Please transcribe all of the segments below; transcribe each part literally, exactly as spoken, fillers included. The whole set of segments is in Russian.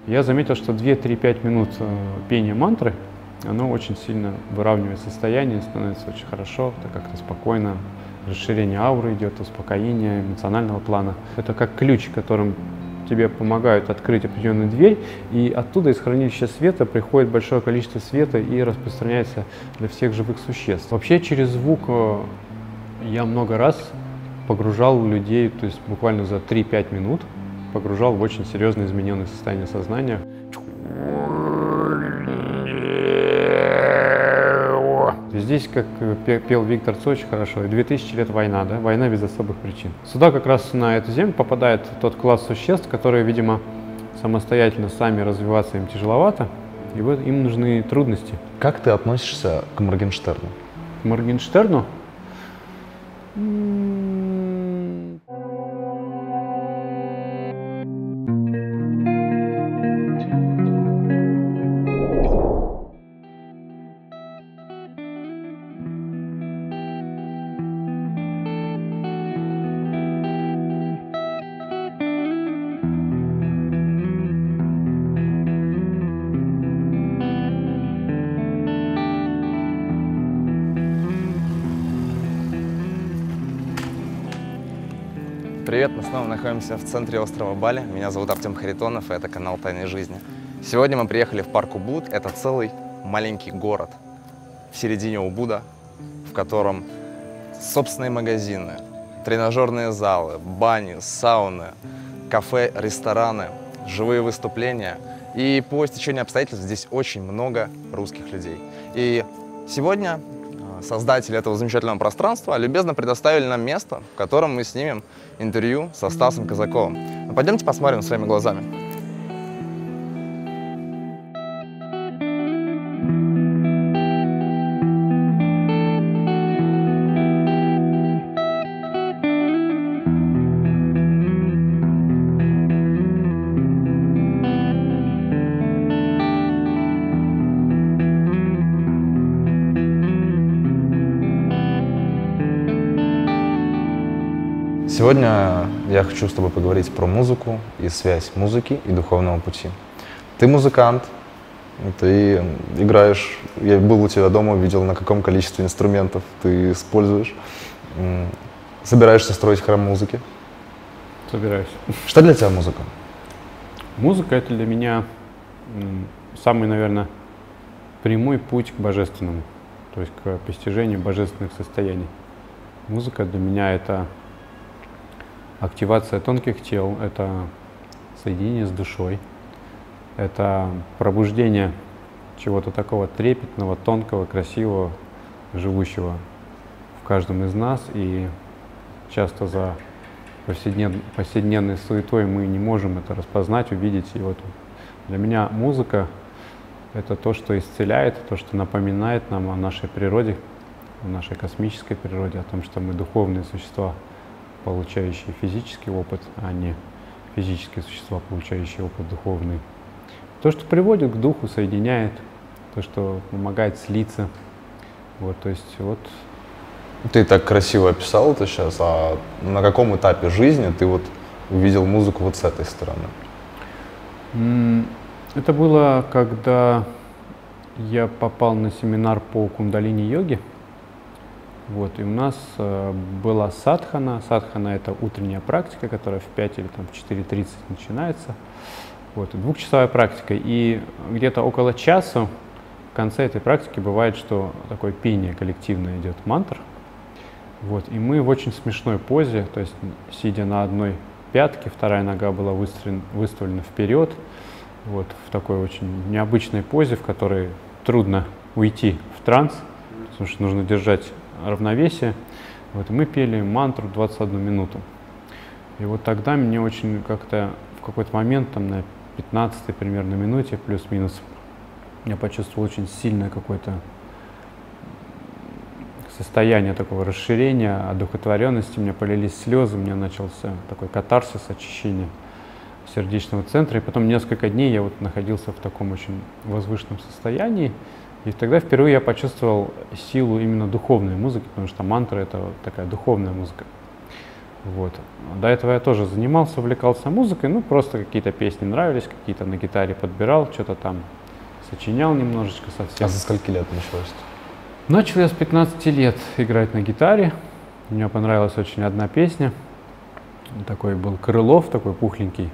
Я заметил, что две-три-пять минут пения мантры, оно очень сильно выравнивает состояние, становится очень хорошо, так как-то спокойно, расширение ауры идет, успокоение эмоционального плана. Это как ключ, которым тебе помогают открыть определенную дверь, и оттуда из хранилища света приходит большое количество света и распространяется для всех живых существ. Вообще через звук я много раз погружал людей, то есть буквально за три-пять минут погружал в очень серьезно измененное состояние сознания. Здесь, как пел Виктор Цой очень хорошо, две тысячи лет война, да? Война без особых причин. Сюда как раз на эту землю попадает тот класс существ, которые, видимо, самостоятельно сами развиваться им тяжеловато, и вот им нужны трудности. Как ты относишься к Моргенштерну? К Моргенштерну? Привет, мы снова находимся в центре острова Бали. Меня зовут Артем Харитонов, и это канал Тайной Жизни. Сегодня мы приехали в парк Убуд. Это целый маленький город в середине Убуда, в котором собственные магазины, тренажерные залы, бани, сауны, кафе, рестораны, живые выступления. И по стечению обстоятельств здесь очень много русских людей. И сегодня создатели этого замечательного пространства любезно предоставили нам место, в котором мы снимем интервью со Стасом Казаковым. Ну, пойдемте посмотрим своими глазами. Сегодня я хочу с тобой поговорить про музыку и связь музыки и духовного пути. Ты музыкант, ты играешь, я был у тебя дома, видел, на каком количестве инструментов ты используешь. Собираешься строить храм музыки? Собираюсь. Что для тебя музыка? Музыка — это для меня самый, наверное, прямой путь к божественному, то есть к постижению божественных состояний. Музыка для меня — это активация тонких тел, это соединение с душой, это пробуждение чего-то такого трепетного, тонкого, красивого, живущего в каждом из нас. И часто за повседнев... повседневной суетой мы не можем это распознать, увидеть. И вот для меня музыка — это то, что исцеляет, то, что напоминает нам о нашей природе, о нашей космической природе, о том, что мы духовные существа, получающие физический опыт, а не физические существа, получающие опыт духовный. То, что приводит к духу, соединяет, то, что помогает слиться. Вот, то есть, вот. Ты так красиво описал это сейчас, а на каком этапе жизни ты вот увидел музыку вот с этой стороны? Это было, когда я попал на семинар по кундалини-йоге. Вот, и у нас э, была садхана. Садхана — это утренняя практика, которая в пять или там, в четыре тридцать начинается. Вот, двухчасовая практика. И где-то около часа в конце этой практики бывает, что такое пение коллективное идет, мантр. Вот, и мы в очень смешной позе, то есть сидя на одной пятке, вторая нога была выставлена, выставлена вперед. Вот, в такой очень необычной позе, в которой трудно уйти в транс, потому что нужно держать равновесие. Вот, и мы пели мантру двадцать одну минуту. И вот тогда мне очень как-то в какой-то момент, там на пятнадцатой примерно минуте, плюс-минус, я почувствовал очень сильное какое-то состояние такого расширения, одухотворенности. У меня полились слезы, у меня начался такой катарсис, очищение сердечного центра. И потом несколько дней я вот находился в таком очень возвышенном состоянии. И тогда впервые я почувствовал силу именно духовной музыки, потому что мантра — это такая духовная музыка. Вот. До этого я тоже занимался, увлекался музыкой, ну просто какие-то песни нравились, какие-то на гитаре подбирал, что-то там сочинял немножечко совсем. А со скольки лет началось? Начал я с пятнадцати лет играть на гитаре. Мне понравилась очень одна песня. Такой был Крылов, такой пухленький,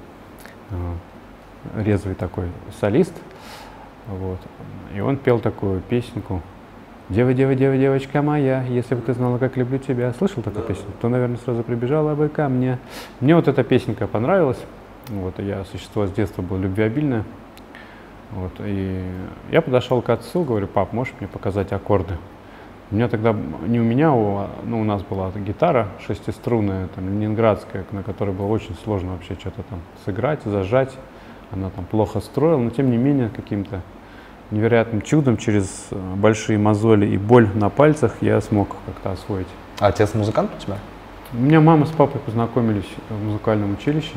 резвый такой солист. Вот. И он пел такую песенку. «Дева, дева, дева, девочка моя, если бы ты знала, как люблю тебя». Слышал такую да. песню? То, наверное, сразу прибежала бы ко мне. Мне вот эта песенка понравилась. Вот, я существо с детства был любвеобильное. Вот, и я подошел к отцу, говорю: пап, можешь мне показать аккорды? У меня тогда, не у меня, у, ну, у нас была гитара шестиструнная, там, ленинградская, на которой было очень сложно вообще что-то там сыграть, зажать. Она там плохо строила, но тем не менее каким-то невероятным чудом через большие мозоли и боль на пальцах я смог как-то освоить. А отец музыкант у тебя? У меня мама с папой познакомились в музыкальном училище,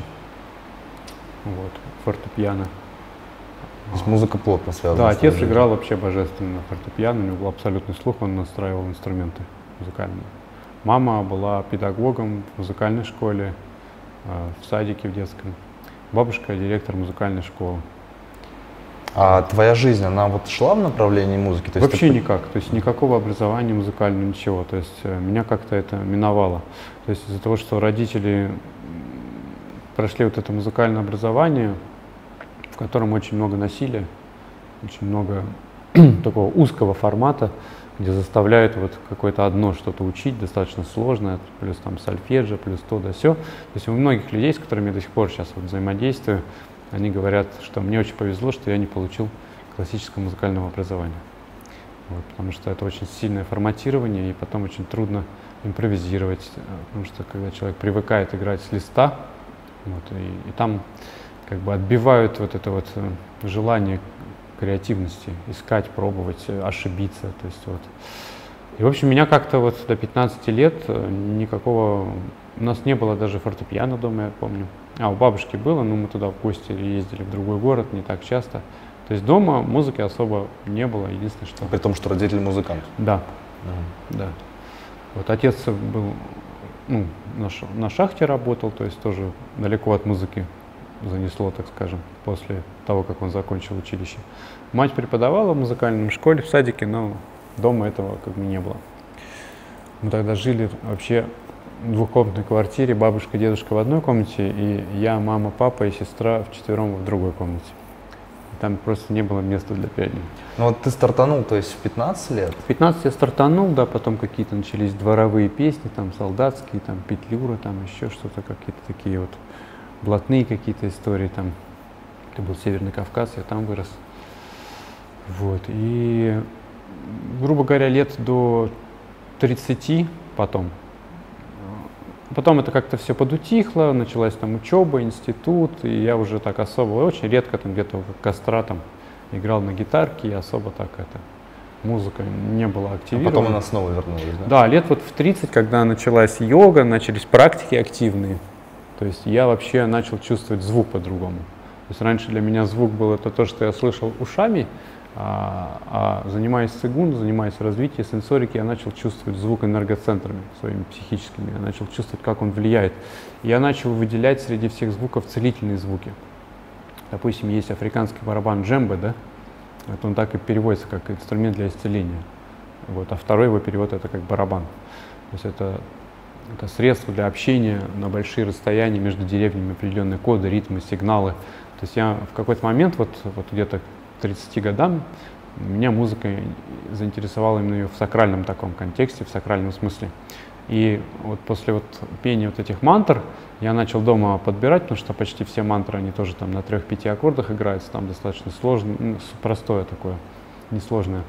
вот, фортепиано. То есть музыка плотно связана? Да, отец играл вообще божественно на фортепиано, у него был абсолютный слух, он настраивал инструменты музыкальные. Мама была педагогом в музыкальной школе, в садике в детском. Бабушка директор музыкальной школы. А твоя жизнь, она вот шла в направлении музыки? То есть вообще ты... никак, то есть никакого образования музыкального, ничего. То есть меня как-то это миновало. То есть из-за того, что родители прошли вот это музыкальное образование, в котором очень много насилия, очень много такого узкого формата, где заставляют вот какое-то одно что-то учить, достаточно сложное, плюс там сольфеджио, плюс то да сё. То есть у многих людей, с которыми я до сих пор сейчас вот взаимодействую, они говорят, что мне очень повезло, что я не получил классического музыкального образования. Вот, потому что это очень сильное форматирование, и потом очень трудно импровизировать, потому что когда человек привыкает играть с листа, вот, и, и там как бы отбивают вот это вот желание креативности, искать, пробовать, ошибиться. То есть вот. И в общем меня как-то вот до пятнадцати лет никакого, у нас не было даже фортепиано дома, я помню. А у бабушки было, но мы туда в гости ездили в другой город не так часто. То есть дома музыки особо не было, единственное что. При том, что родители музыканты. Да, mm. да. Вот отец был, ну, на, на шахте работал, то есть тоже далеко от музыки занесло, так скажем, после того, как он закончил училище. Мать преподавала в музыкальной школе, в садике, но дома этого как бы не было. Мы тогда жили вообще в двухкомнатной квартире, бабушка, дедушка в одной комнате, и я, мама, папа и сестра вчетвером в другой комнате. И там просто не было места для пианино. Ну вот ты стартанул, то есть в пятнадцать лет? В пятнадцать я стартанул, да, потом какие-то начались дворовые песни, там солдатские, там петлюры, там еще что-то, какие-то такие вот блатные какие-то истории, там, это был Северный Кавказ, я там вырос. Вот, и, грубо говоря, лет до тридцати потом, потом это как-то все подутихло, началась там учеба, институт, и я уже так особо, очень редко там где-то в костра там играл на гитарке, и особо так это, музыка не была активирована. А потом она снова вернулась, да? Да, лет вот в тридцать, когда началась йога, начались практики активные, то есть я вообще начал чувствовать звук по-другому. То есть раньше для меня звук был это то, что я слышал ушами, а, а занимаясь цигун, занимаясь развитием сенсорики, я начал чувствовать звук энергоцентрами своими психическими, я начал чувствовать, как он влияет. И я начал выделять среди всех звуков целительные звуки. Допустим, есть африканский барабан джембе, да? Вот он так и переводится, как инструмент для исцеления. Вот, а второй его перевод это как барабан. То есть это Это средство для общения на большие расстояния между деревнями, определенные коды, ритмы, сигналы. То есть я в какой-то момент, вот, вот где-то к тридцати годам, меня музыка заинтересовала именно в сакральном таком контексте, в сакральном смысле. И вот после вот пения вот этих мантр я начал дома подбирать, потому что почти все мантры, они тоже там на трех-пяти аккордах играются, там достаточно сложно, ну, простое такое, несложное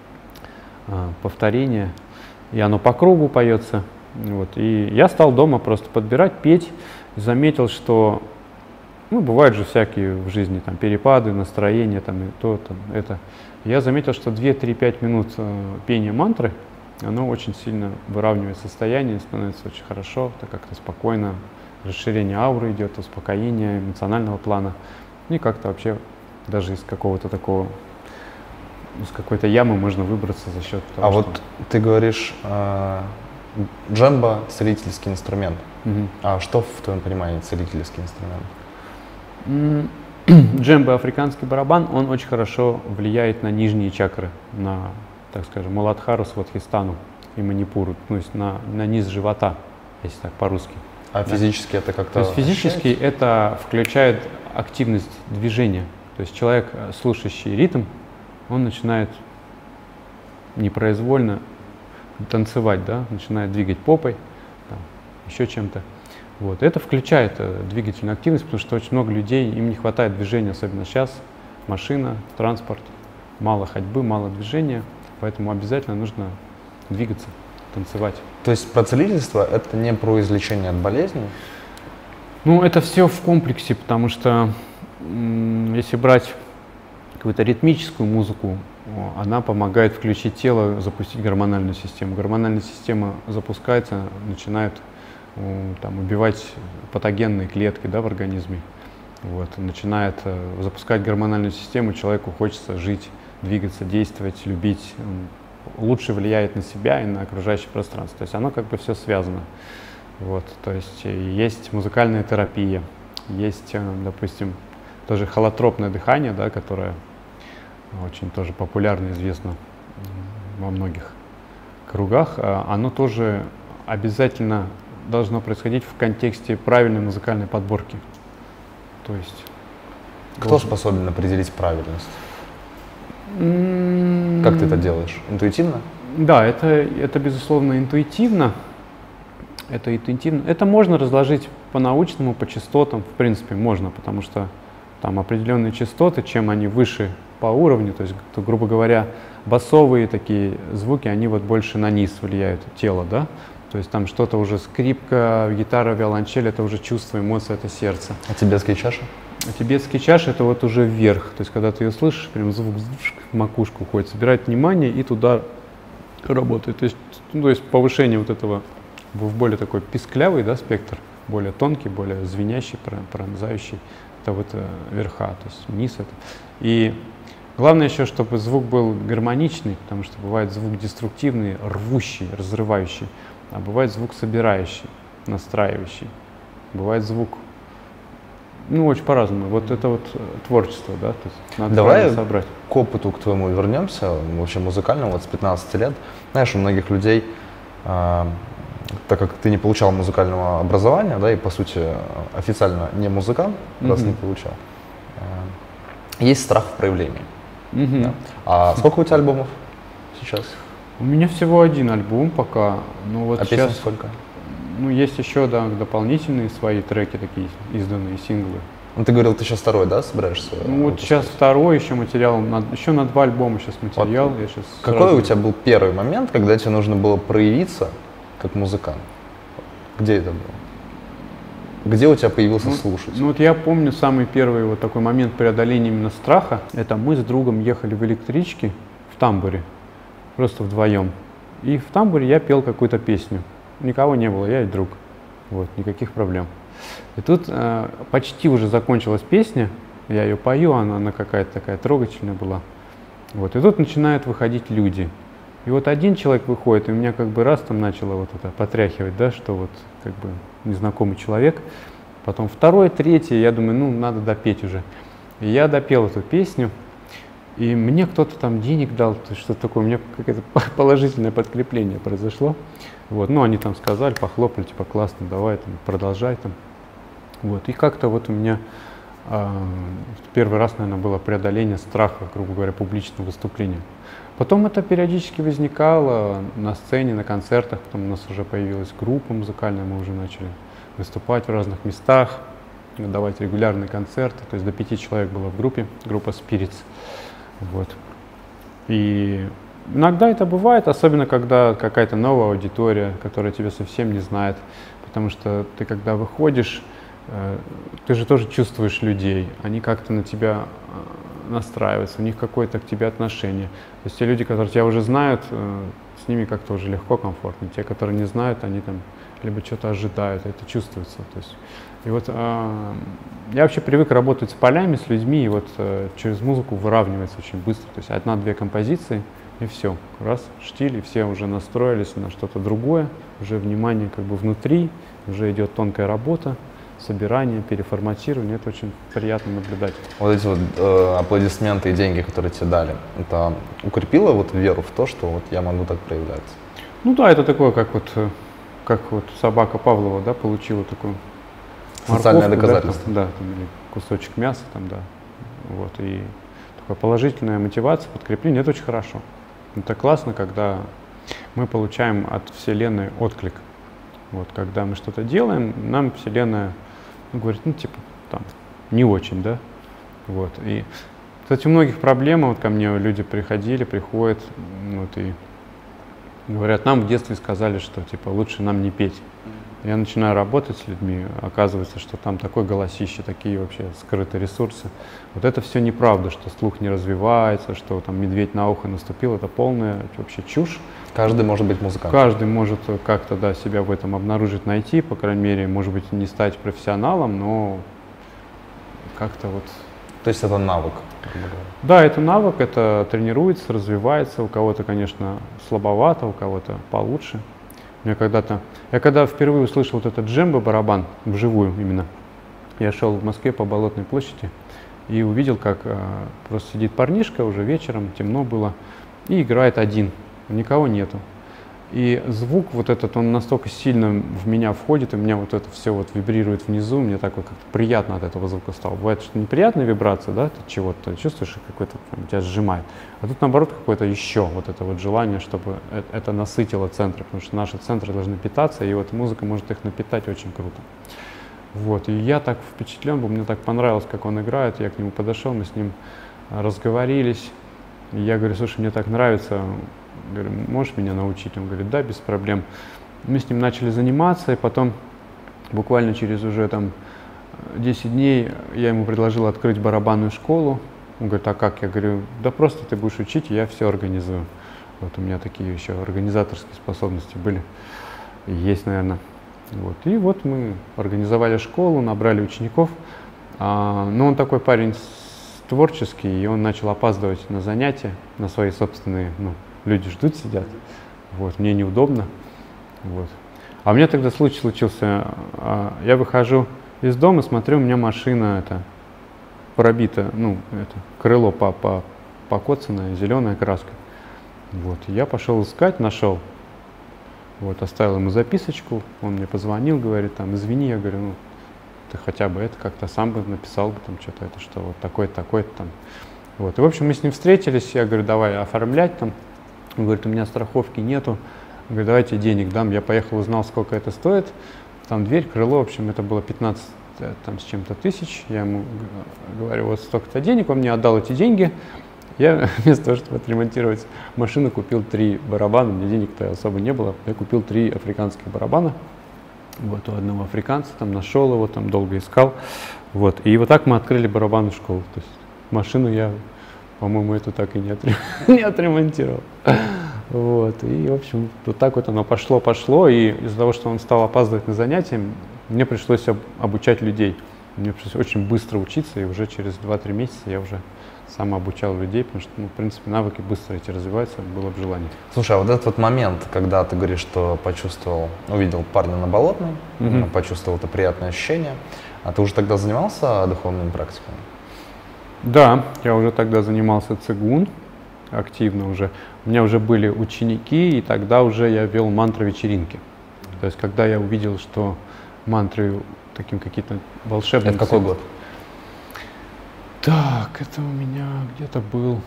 а, повторение, и оно по кругу поется. Вот. И я стал дома просто подбирать, петь, заметил, что ну, бывают же всякие в жизни там, перепады, настроения, там, и то, там, это. Я заметил, что две-три-пять минут э, пения мантры, оно очень сильно выравнивает состояние, становится очень хорошо, так как-то спокойно, расширение ауры идет, успокоение эмоционального плана, и как-то вообще даже из какого-то такого, из какой-то ямы можно выбраться за счет того, А что... вот ты говоришь... Э... Джембо — целительский инструмент. Мгм. А что в твоем понимании целительский инструмент? М, Джембо, африканский барабан, он очень хорошо влияет на нижние чакры, на, так скажем, Муладхару, Сватхистану и Манипуру, то есть на, на низ живота, если так по-русски. А физически это как-то... То есть физически это включает активность движения. То есть человек, э, слушающий ритм, он начинает непроизвольно танцевать, да, начинает двигать попой, там, еще чем-то. Вот. Это включает э, двигательную активность, потому что очень много людей, им не хватает движения, особенно сейчас. Машина, транспорт, мало ходьбы, мало движения, поэтому обязательно нужно двигаться, танцевать. То есть про целительство — это не про излечение от болезней? Ну, это все в комплексе, потому что м, если брать какую-то ритмическую музыку, о, она помогает включить тело, запустить гормональную систему. Гормональная система запускается, начинает о, там, убивать патогенные клетки, да, в организме. Вот, начинает э, запускать гормональную систему, человеку хочется жить, двигаться, действовать, любить. Он лучше влияет на себя и на окружающее пространство. То есть оно как бы все связано. Вот, то есть есть музыкальная терапия, есть, допустим, тоже холотропное дыхание, да, которое очень тоже популярно, известно во многих кругах. Оно тоже обязательно должно происходить в контексте правильной музыкальной подборки. То есть Кто должен... способен определить правильность? Как ты это делаешь? Интуитивно? Да, это, это безусловно интуитивно. Это интуитивно. Это можно разложить по-научному, по частотам, в принципе, можно, потому что там определенные частоты, чем они выше по уровню, то есть, то, грубо говоря, басовые такие звуки, они вот больше на низ влияют тело, да? То есть там что-то уже скрипка, гитара, виолончель, это уже чувство, эмоции, это сердце. А тибетские чаши? А тибетский чаш это вот уже вверх, то есть когда ты ее слышишь, прям звук в макушку уходит, собирает внимание и туда работает. То есть, ну, то есть повышение вот этого в более такой писклявый, да, спектр, более тонкий, более звенящий, пронзающий, это вот э, верха, то есть низ это. И главное еще, чтобы звук был гармоничный, потому что бывает звук деструктивный, рвущий, разрывающий, а бывает звук собирающий, настраивающий, бывает звук, ну, очень по-разному. Вот это вот творчество, да, то есть надо Давай собрать. К опыту к твоему вернемся, вообще музыкальному, вот с пятнадцати лет. Знаешь, у многих людей, э, так как ты не получал музыкального образования, да, и по сути официально не музыкант, mm-hmm. раз не получал, э, есть страх в проявлении. Mm-hmm. Да? А сколько у тебя альбомов сейчас? У меня всего один альбом пока. Ну, вот а сейчас, песен сколько? Ну, есть еще, да, дополнительные свои треки, такие изданные синглы. Ну, ты говорил, ты сейчас второй, да, собираешься? Ну, вот сейчас второй еще материал, на, еще на два альбома сейчас материал. Вот. Я сейчас Какой сразу... у тебя был первый момент, когда тебе нужно было проявиться как музыкант? Где это было? Где у тебя появился ну, слушатель? Ну, вот я помню самый первый вот такой момент преодоления именно страха. Это мы с другом ехали в электричке в тамбуре, просто вдвоем. И в тамбуре я пел какую-то песню. Никого не было, я и друг. Вот, никаких проблем. И тут э, почти уже закончилась песня, я ее пою, она, она какая-то такая трогательная была. Вот, и тут начинают выходить люди. И вот один человек выходит, и меня как бы раз там начало вот это потряхивать, да, что вот как бы незнакомый человек. Потом второй, третий, я думаю, ну надо допеть уже. И я допел эту песню, и мне кто-то там денег дал, что-то такое, у меня какое-то положительное подкрепление произошло. Вот, ну, они там сказали, похлопали, типа, классно, давай, там, продолжай там. Вот, и как-то вот у меня э, первый раз, наверное, было преодоление страха, грубо говоря, публичного выступления. Потом это периодически возникало на сцене, на концертах, потом у нас уже появилась группа музыкальная, мы уже начали выступать в разных местах, давать регулярные концерты, то есть до пяти человек было в группе, группа Spirits. Вот. И иногда это бывает, особенно когда какая-то новая аудитория, которая тебя совсем не знает, потому что ты когда выходишь, ты же тоже чувствуешь людей, они как-то на тебя настраиваются, у них какое-то к тебе отношение. То есть те люди, которые тебя уже знают, с ними как-то уже легко, комфортно. Те, которые не знают, они там либо что-то ожидают, это чувствуется. То есть, и вот э, я вообще привык работать с полями, с людьми, и вот э, через музыку выравнивается очень быстро. То есть одна-две композиции, и все. Раз, штиль, и все уже настроились на что-то другое, уже внимание как бы внутри, уже идет тонкая работа, собирание, переформатирование. Это очень приятно наблюдать. Вот эти вот э, аплодисменты и деньги, которые тебе дали, это укрепило вот веру в то, что вот я могу так проявляться? Ну да, это такое, как вот, как вот собака Павлова, да, получила такую социальное морковку, доказательство. Да, там, да, там, или кусочек мяса, там, да. Вот, и такая положительная мотивация, подкрепление, это очень хорошо. Это классно, когда мы получаем от Вселенной отклик. Вот, когда мы что-то делаем, нам Вселенная ну, говорит, ну, типа, там, не очень, да. Вот, и, кстати, у многих проблем, вот ко мне люди приходили, приходят, вот, и говорят, нам в детстве сказали, что, типа, лучше нам не петь. Я начинаю работать с людьми, оказывается, что там такое голосище, такие вообще скрытые ресурсы. Вот это все неправда, что слух не развивается, что там медведь на ухо наступил, это полная вообще чушь. Каждый может быть музыкантом. Каждый может как-то да, себя в этом обнаружить, найти, по крайней мере, может быть, не стать профессионалом, но как-то вот… То есть это навык? Да, это навык, это тренируется, развивается, у кого-то, конечно, слабовато, у кого-то получше. Я когда-то, я когда впервые услышал вот этот джембо-барабан, вживую именно, я шел в Москве по Болотной площади и увидел, как э, просто сидит парнишка, уже вечером, темно было, и играет один, никого нету. И звук вот этот, он настолько сильно в меня входит, и у меня вот это все вот вибрирует внизу, мне так вот как-то приятно от этого звука стало. Бывает, что неприятная вибрация, да, ты чего-то чувствуешь, какой-то тебя сжимает. А тут наоборот какое-то еще вот это вот желание, чтобы это, это насытило центры, потому что наши центры должны питаться, и вот музыка может их напитать очень круто. Вот, и я так впечатлен был, мне так понравилось, как он играет, я к нему подошел, мы с ним разговорились, и я говорю, слушай, мне так нравится. Говорю, можешь меня научить? Он говорит, да, без проблем. Мы с ним начали заниматься, и потом буквально через уже там десять дней я ему предложил открыть барабанную школу. Он говорит, а как? Я говорю, да просто ты будешь учить, я все организую. Вот у меня такие еще организаторские способности были, и есть, наверное. Вот. И вот мы организовали школу, набрали учеников. А, но он такой парень творческий, и он начал опаздывать на занятия, на свои собственные, ну, люди ждут, сидят, вот, мне неудобно, вот. А у меня тогда случай случился, я выхожу из дома, смотрю, у меня машина это, пробита, ну, это, крыло по, по, покоцанное, зеленая краска, вот, я пошел искать, нашел, вот, оставил ему записочку, он мне позвонил, говорит, там, извини, я говорю, ну, ты хотя бы это как-то сам бы написал бы, там, что-то это, что вот такое-то, такое-то, там, вот, и, в общем, мы с ним встретились, я говорю, давай оформлять, там. Он говорит, у меня страховки нету. Он говорит, давайте денег дам. Я поехал, узнал, сколько это стоит. Там дверь, крыло, в общем, это было пятнадцать там, с чем-то тысяч. Я ему говорю, вот столько-то денег. Он мне отдал эти деньги. Я вместо того, чтобы отремонтировать машину, купил три барабана. Мне денег-то особо не было. Я купил три африканских барабана. Вот у одного африканца, там нашел его, там долго искал. Вот. И вот так мы открыли барабанную школу. То есть машину я... По-моему, эту так и не, отрем... не отремонтировал. Вот. И, в общем, вот так вот оно пошло-пошло. И из-за того, что он стал опаздывать на занятия, мне пришлось об... обучать людей. Мне пришлось очень быстро учиться, и уже через два-три месяца я уже сам обучал людей, потому что, ну, в принципе, навыки быстро эти развиваются, было бы желание. Слушай, а вот этот вот момент, когда ты говоришь, что почувствовал, увидел парня на Болотной, mm-hmm. почувствовал это приятное ощущение, а ты уже тогда занимался духовными практиками? Да, я уже тогда занимался цигун активно уже. У меня уже были ученики, и тогда уже я вел мантры-вечеринки. То есть, когда я увидел, что мантры таким какие-то волшебные… Это какой год? Так, это у меня где-то был…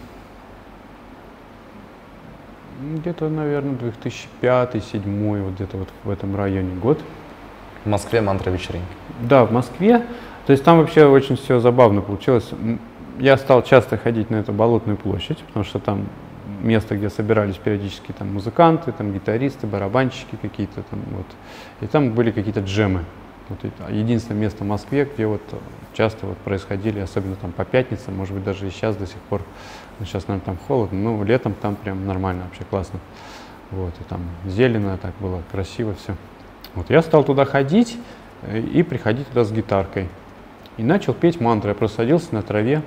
Где-то, наверное, две тысячи пятый, две тысячи седьмой, вот где-то вот в этом районе год. В Москве мантры-вечеринки? Да, в Москве. То есть там вообще очень все забавно получилось. Я стал часто ходить на эту Болотную площадь, потому что там место, где собирались периодически там музыканты, там гитаристы, барабанщики какие-то там вот. И там были какие-то джемы. Вот единственное место в Москве, где вот часто вот происходили, особенно там по пятницам, может быть даже и сейчас до сих пор. Ну, сейчас, наверное, там холодно, но летом там прям нормально, вообще классно. Вот, и там зелено, так было красиво все. Вот я стал туда ходить и приходить туда с гитаркой. И начал петь мантры. Я просто садился на траве,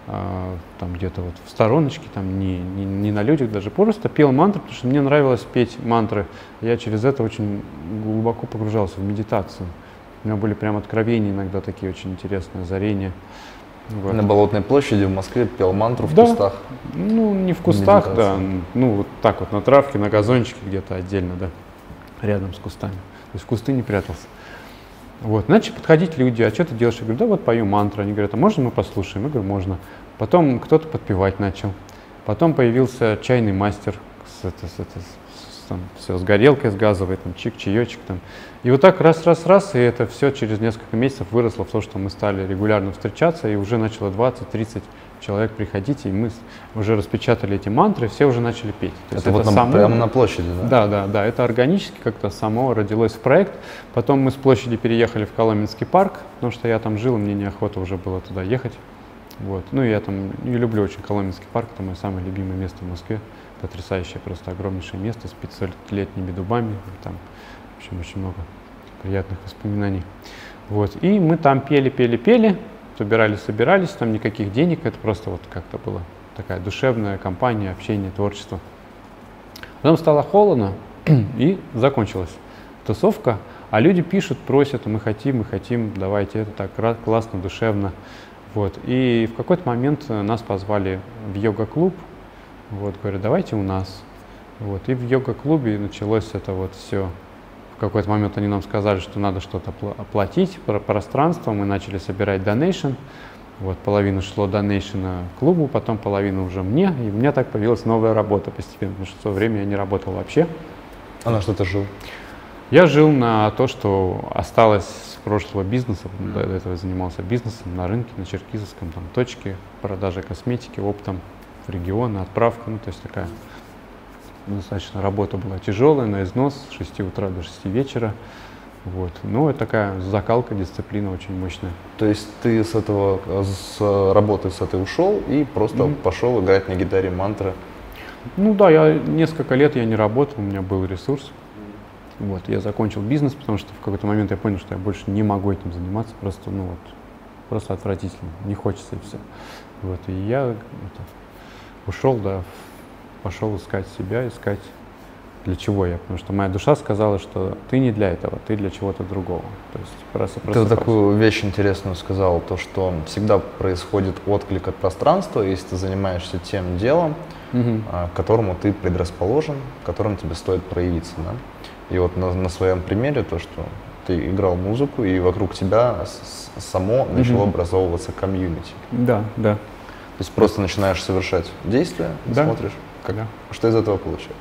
а, там где-то вот в стороночке, там не, не, не на людях даже, просто пел мантры, потому что мне нравилось петь мантры. Я через это очень глубоко погружался в медитацию. У меня были прям откровения иногда такие очень интересные, озарения. Вот. На Болотной площади в Москве пел мантру в да. кустах. Ну, не в кустах, Медитация. да. Ну, вот так вот, на травке, на газончике где-то отдельно, да, рядом с кустами. То есть в кусты не прятался. Вот. Начали подходить люди, а что ты делаешь? Я говорю, да вот пою мантру. Они говорят, а можно мы послушаем? Я говорю, можно. Потом кто-то подпевать начал. Потом появился чайный мастер с, это, с, это, с, там, все, с горелкой, с газовой, там, чик, чаечек там. И вот так раз-раз-раз, и это все через несколько месяцев выросло в то, что мы стали регулярно встречаться, и уже начало двадцать-тридцать человек приходить, и мы уже распечатали эти мантры, все уже начали петь. То Это есть вот это на, само... прямо на площади, да? Да, да, да, это органически как-то само родилось в проект. Потом мы с площади переехали в Коломенский парк, потому что я там жил, и мне неохота уже было туда ехать. Вот. Ну, я там не люблю очень Коломенский парк, это мое самое любимое место в Москве. Потрясающее, просто огромнейшее место с пятисотлетними дубами. Там, в общем, очень много приятных воспоминаний. Вот. И мы там пели, пели, пели, собирались, собирались, там никаких денег, это просто вот как-то была такая душевная компания, общение, творчество. Потом стало холодно, и закончилась тусовка, а люди пишут, просят, мы хотим, мы хотим, давайте, это так классно, душевно. Вот. И в какой-то момент нас позвали в йога-клуб, вот, говорят, давайте у нас. Вот. И в йога-клубе началось это вот все. В какой-то момент они нам сказали, что надо что-то оплатить, про пространство, мы начали собирать донейшн. Вот, половина шло донейшена клубу, потом половина уже мне, и у меня так появилась новая работа постепенно, потому что в то время я не работал вообще. А на что ты жил? Я жил на то, что осталось с прошлого бизнеса, до этого занимался бизнесом на рынке, на Черкизовском, там точки, продажа косметики, оптом в регионы, отправка, ну то есть такая достаточно работа была тяжелая, на износ, с шести утра до шести вечера. Вот. Ну, это такая закалка, дисциплина очень мощная. То есть ты с этого, с работы с этой ушел и просто mm-hmm. пошел играть на гитаре мантры? Ну да, я несколько лет я не работал, у меня был ресурс. Вот, я закончил бизнес, потому что в какой-то момент я понял, что я больше не могу этим заниматься, просто, ну вот, просто отвратительно, не хочется и все. Вот, и я это, ушел, да, пошел искать себя, искать, для чего я, потому что моя душа сказала, что ты не для этого, ты для чего-то другого. То есть просто, просто ты такую вещь интересную сказал, то, что всегда происходит отклик от пространства, если ты занимаешься тем делом, угу. к которому ты предрасположен, к которому тебе стоит проявиться, да? И вот на, на своем примере то, что ты играл музыку, и вокруг тебя с, само начало mm-hmm. образовываться комьюнити. Да, да. То есть просто начинаешь совершать действия, да. смотришь, как, да. что из этого получается?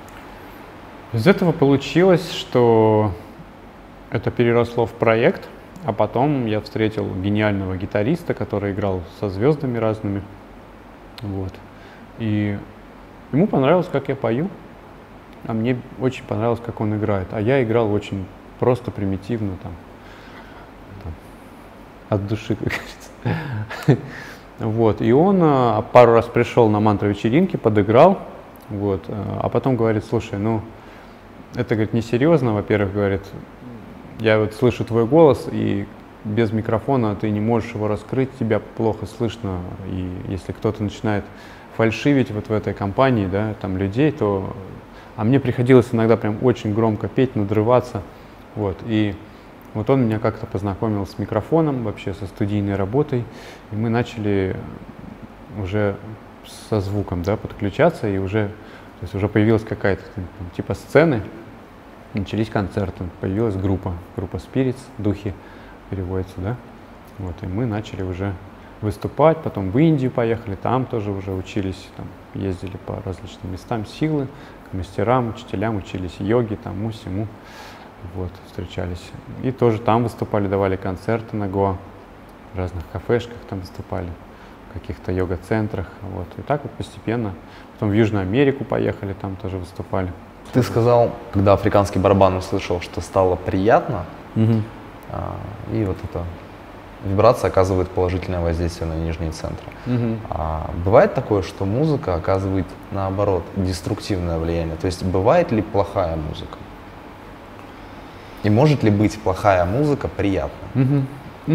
Из этого получилось, что это переросло в проект, а потом я встретил гениального гитариста, который играл со звездами разными. Вот. И ему понравилось, как я пою. А мне очень понравилось, как он играет. А я играл очень просто, примитивно, там, там, от души, как говорится. Вот. И он а, пару раз пришел на мантра-вечеринки, подыграл, вот, а потом говорит, слушай, ну, это, говорит, несерьезно, во-первых, говорит, я вот слышу твой голос, и без микрофона ты не можешь его раскрыть, тебя плохо слышно, и если кто-то начинает фальшивить вот в этой компании, да, там, людей, то... А мне приходилось иногда прям очень громко петь, надрываться, вот, и вот он меня как-то познакомил с микрофоном, вообще со студийной работой, и мы начали уже со звуком, да, подключаться, и уже, то есть уже появилась какая-то типа сцены, начались концерты, появилась группа, группа Spirits, духи переводится, да, вот, и мы начали уже выступать, потом в Индию поехали, там тоже уже учились, там ездили по различным местам силы, к мастерам, учителям, учились йоге, тому, сему, вот, встречались. И тоже там выступали, давали концерты на Гоа, в разных кафешках там выступали, в каких-то йога-центрах, вот. И так вот постепенно. Потом в Южную Америку поехали, там тоже выступали. Ты сказал, когда африканский барабан услышал, что стало приятно, угу. а, и вот эта вибрация оказывает положительное воздействие на нижние центры. Угу. А бывает такое, что музыка оказывает, наоборот, деструктивное влияние? То есть бывает ли плохая музыка? И может ли быть плохая музыка приятной? Угу. Ну,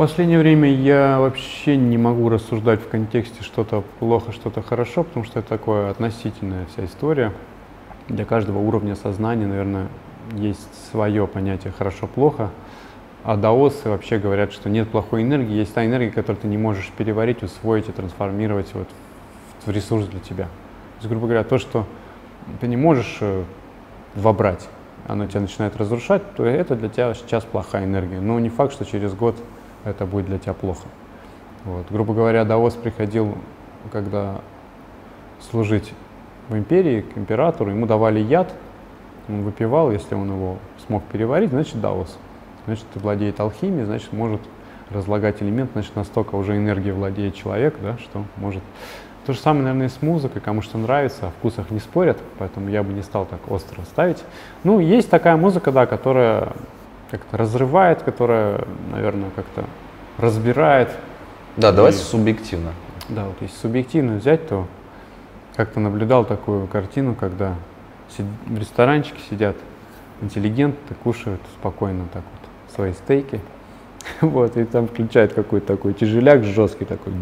последнее время я вообще не могу рассуждать в контексте что-то плохо, что-то хорошо, потому что это такое относительная вся история. Для каждого уровня сознания, наверное, есть свое понятие хорошо-плохо. А даосы вообще говорят, что нет плохой энергии, есть та энергия, которую ты не можешь переварить, усвоить и трансформировать вот в ресурс для тебя. То есть, грубо говоря, то, что ты не можешь вобрать, оно тебя начинает разрушать, то это для тебя сейчас плохая энергия. Но не факт, что через год это будет для тебя плохо. Вот. Грубо говоря, даос приходил, когда служить в империи, к императору, ему давали яд, он выпивал, если он его смог переварить, значит даос. Значит, владеет алхимией, значит, может разлагать элемент, значит, настолько уже энергией владеет человек, да, что может. То же самое, наверное, и с музыкой, кому что нравится, о вкусах не спорят, поэтому я бы не стал так остро ставить. Ну, есть такая музыка, да, которая как-то разрывает, которая, наверное, как-то разбирает. Да, давайте и, субъективно. Да, вот если субъективно взять, то как-то наблюдал такую картину, когда в ресторанчике сидят интеллигенты, кушают спокойно так вот свои стейки, вот, и там включает какой-то такой тяжеляк жесткий такой,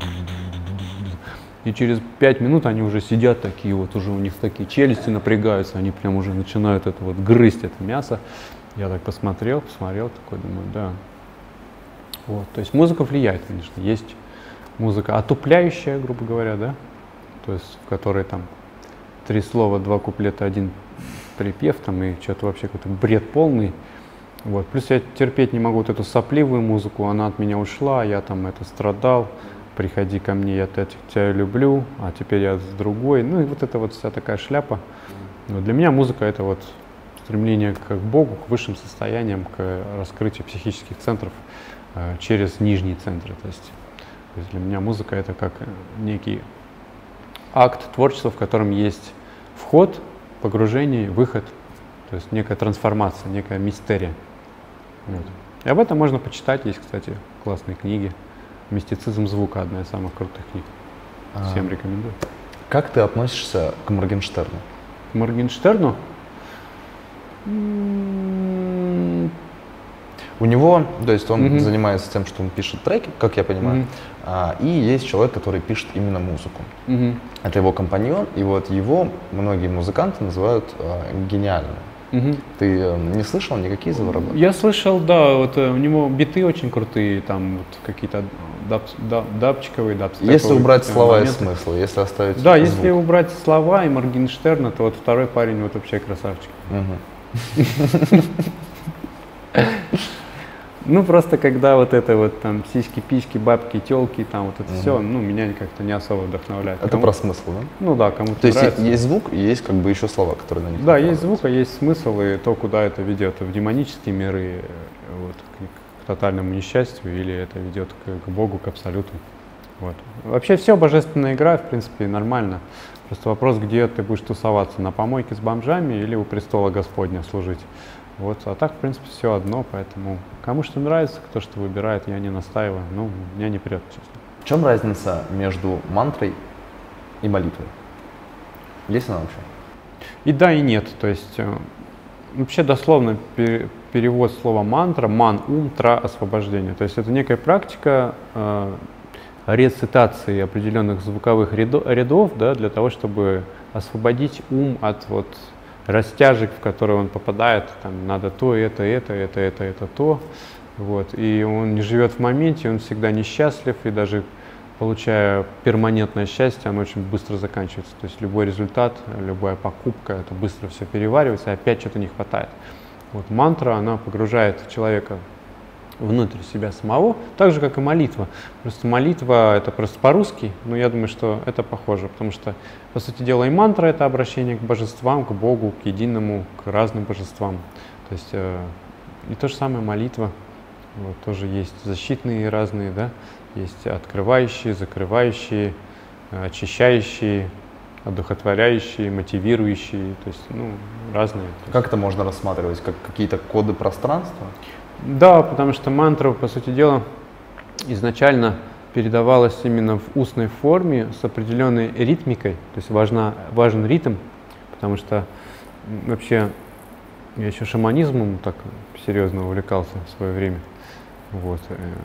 и через пять минут они уже сидят такие, вот уже у них такие челюсти напрягаются, они прям уже начинают это вот грызть, это мясо. Я так посмотрел, посмотрел, такой, думаю, да. Вот, то есть музыка влияет, конечно, есть музыка отупляющая, грубо говоря, да, то есть в которой там три слова, два куплета, один припев, там, и что-то вообще какой-то бред полный. Вот. Плюс я терпеть не могу вот эту сопливую музыку, она от меня ушла, я там это страдал, приходи ко мне, я тебя люблю, а теперь я с другой. Ну и вот это вот вся такая шляпа. Но для меня музыка — это вот стремление к Богу, к высшим состояниям, к раскрытию психических центров э, через нижние центры. То есть, то есть для меня музыка — это как некий акт творчества, в котором есть вход, погружение, выход, то есть некая трансформация, некая мистерия. Вот. И об этом можно почитать, есть, кстати, классные книги. «Мистицизм звука» — одна из самых крутых книг. Всем а, рекомендую. Как ты относишься к Моргенштерну? К Моргенштерну? У него, то есть он Mm-hmm. занимается тем, что он пишет треки, как я понимаю, Mm-hmm. а, и есть человек, который пишет именно музыку. Mm-hmm. Это его компаньон, и вот его многие музыканты называют а, гениальным. Mm-hmm. Ты а, не слышал никакие из его работ? Я слышал, да, вот у него биты очень крутые, там вот какие-то даб, даб, дабчиковые, дабстеповые. Если убрать слова моменты. И смысл, если оставить Да, звук. если убрать слова и Моргенштерна, то вот второй парень вот вообще красавчик. Mm-hmm. Ну, просто когда вот это вот там сиськи-письки, бабки, телки, там вот это Угу. все, ну, меня как-то не особо вдохновляет. Это кому... про смысл, да? Ну да, кому-то То нравится. есть есть звук и есть как бы еще слова, которые на них Да, есть звук, а есть смысл, и то, куда это ведет, в демонические миры, вот, к, к тотальному несчастью, или это ведет к, к Богу, к абсолюту. Вот. Вообще все божественная игра, в принципе, нормально. Просто вопрос, где ты будешь тусоваться, на помойке с бомжами или у престола Господня служить. Вот, а так, в принципе, все одно, поэтому кому что нравится, кто что выбирает, я не настаиваю, ну, меня не прет, честно. В чем разница между мантрой и молитвой? Есть она вообще? И да, и нет, то есть э, вообще дословно пер, перевод слова мантра, ман, ум, тра, освобождение, то есть это некая практика э, рецитации определенных звуковых рядов, рядов, да, для того, чтобы освободить ум от вот растяжек, в которые он попадает, там надо то, это, это, это, это, это, то, вот, и он не живет в моменте, он всегда несчастлив, и даже получая перманентное счастье, оно очень быстро заканчивается, то есть любой результат, любая покупка, это быстро все переваривается, и опять что-то не хватает. Вот мантра, она погружает человека внутрь себя самого, так же, как и молитва. Просто молитва — это просто по-русски, но я думаю, что это похоже, потому что, по сути дела, и мантра — это обращение к божествам, к Богу, к единому, к разным божествам. То есть э, и то же самое молитва. Вот, тоже есть защитные разные, да, есть открывающие, закрывающие, очищающие, одухотворяющие, мотивирующие, то есть, ну, разные. Как это можно рассматривать? Как какие-то коды пространства? Да, потому что мантра, по сути дела, изначально передавалась именно в устной форме с определенной ритмикой, то есть важна, важен ритм, потому что вообще я еще шаманизмом так серьезно увлекался в свое время. Вот.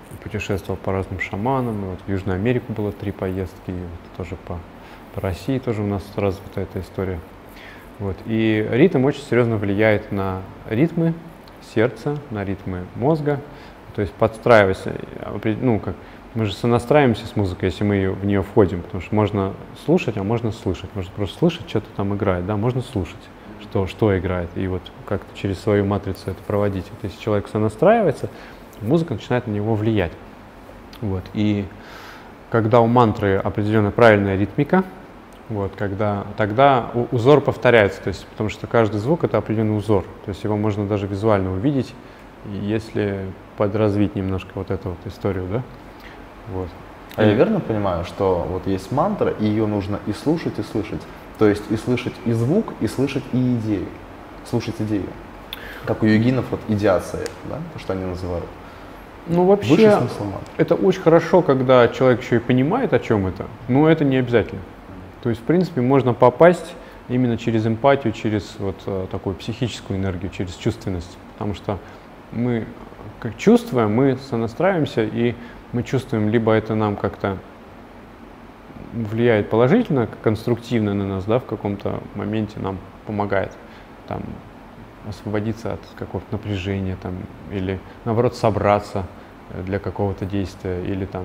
путешествовал по разным шаманам. Вот в Южную Америку было три поездки, и вот тоже по, по России тоже у нас развита эта история. Вот. И ритм очень серьезно влияет на ритмы сердца, на ритмы мозга. То есть подстраиваясь, ну как, мы же сонастраиваемся с музыкой, если мы в нее входим, потому что можно слушать, а можно слышать. Можно просто слышать, что-то там играет, да, можно слушать, что, что играет, и вот как-то через свою матрицу это проводить. Вот если человек сонастраивается, музыка начинает на него влиять. Вот. И когда у мантры определенная правильная ритмика, вот, когда, тогда узор повторяется, то есть, потому что каждый звук — это определенный узор, то есть его можно даже визуально увидеть, если подразвить немножко вот эту вот историю, да? Вот. А и... я верно понимаю, что вот есть мантра, и ее нужно и слушать, и слышать, то есть и слышать и звук, и слышать и идею, слушать идею, как у йогинов вот идеация, да, то, что они называют. Ну, вообще, это очень хорошо, когда человек еще и понимает, о чем это, но это не обязательно. То есть, в принципе, можно попасть именно через эмпатию, через вот такую психическую энергию, через чувственность. Потому что мы, как чувствуем, мы сонастраиваемся, и мы чувствуем, либо это нам как-то влияет положительно, конструктивно на нас, да, в каком-то моменте нам помогает там освободиться от какого-то напряжения, там, или наоборот собраться для какого-то действия, или там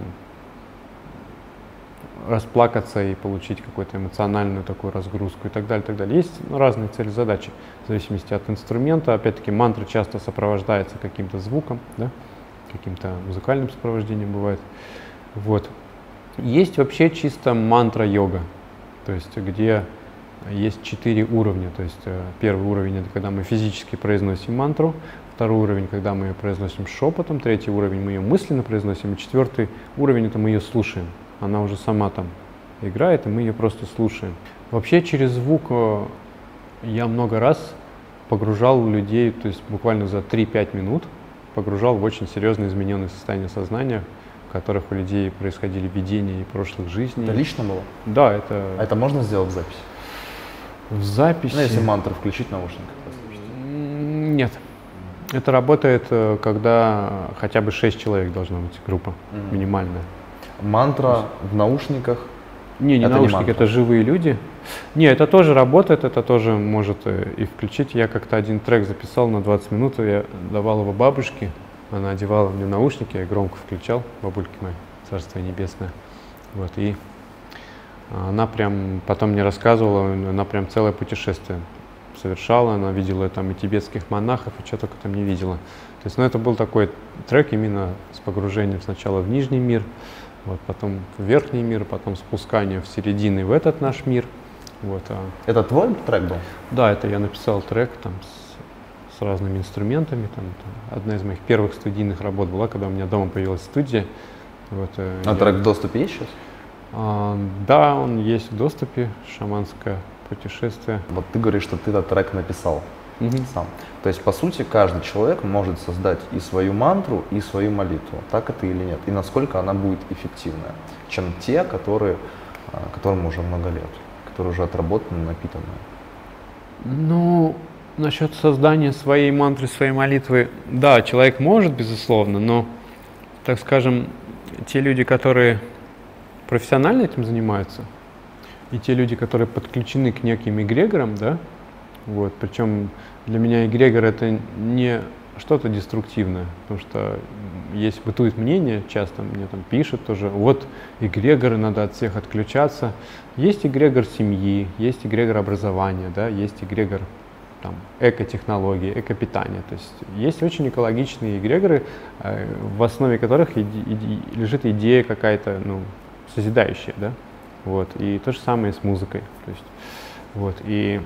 расплакаться и получить какую-то эмоциональную такую разгрузку и так далее, так далее. Есть ну, разные цели, задачи в зависимости от инструмента. Опять-таки мантра часто сопровождается каким-то звуком, да? Каким-то музыкальным сопровождением бывает. Вот. Есть вообще чисто мантра-йога, то есть где есть четыре уровня. То есть первый уровень — это когда мы физически произносим мантру, второй уровень — когда мы ее произносим шепотом, третий уровень — мы ее мысленно произносим, и четвертый уровень — это мы ее слушаем. Она уже сама там играет, и мы ее просто слушаем. Вообще через звук я много раз погружал людей, то есть буквально за три-пять минут погружал в очень серьезно измененное состояние сознания, в которых у людей происходили видения и прошлых жизней. Это лично было? Да, это... А это можно сделать в записи? В записи? Ну, если мантру включить в наушниках. Нет. Это работает, когда хотя бы шесть человек должна быть группа, mm-hmm. минимальная. Мантра в наушниках? Не, не это наушники, не это живые люди. Не, это тоже работает, это тоже может и включить. Я как-то один трек записал на двадцать минут, я давал его бабушке, она одевала мне наушники, я громко включал, бабульки моей, царство небесное. Вот, и она прям потом мне рассказывала, она прям целое путешествие совершала, она видела там и тибетских монахов, и что только там не видела. То есть, ну, это был такой трек именно с погружением сначала в нижний мир, вот, потом в верхний мир, потом спускание в середину в этот наш мир. Вот, а... Это твой трек был? Да, это я написал трек там с, с разными инструментами. Там, там, одна из моих первых студийных работ была, когда у меня дома появилась студия. Вот, а я... трек в доступе есть сейчас? А, да, он есть в доступе, шаманское путешествие. Вот ты говоришь, что ты этот трек написал угу. сам. То есть, по сути, каждый человек может создать и свою мантру, и свою молитву. Так это или нет? И насколько она будет эффективная, чем те, которые, которым уже много лет, которые уже отработаны, напитаны. Ну, насчет создания своей мантры, своей молитвы, да, человек может, безусловно, но, так скажем, те люди, которые профессионально этим занимаются, и те люди, которые подключены к неким эгрегорам, да, вот, причем для меня эгрегор — это не что-то деструктивное, потому что есть, бытует мнение, часто мне там пишут тоже, вот эгрегоры, надо от всех отключаться. Есть эгрегор семьи, есть эгрегор образования, да, есть эгрегор там, экотехнологии, экопитания. То есть есть очень экологичные эгрегоры, в основе которых иде, иде, лежит идея какая-то, ну, созидающая, да, вот, и то же самое с музыкой, то есть, вот, и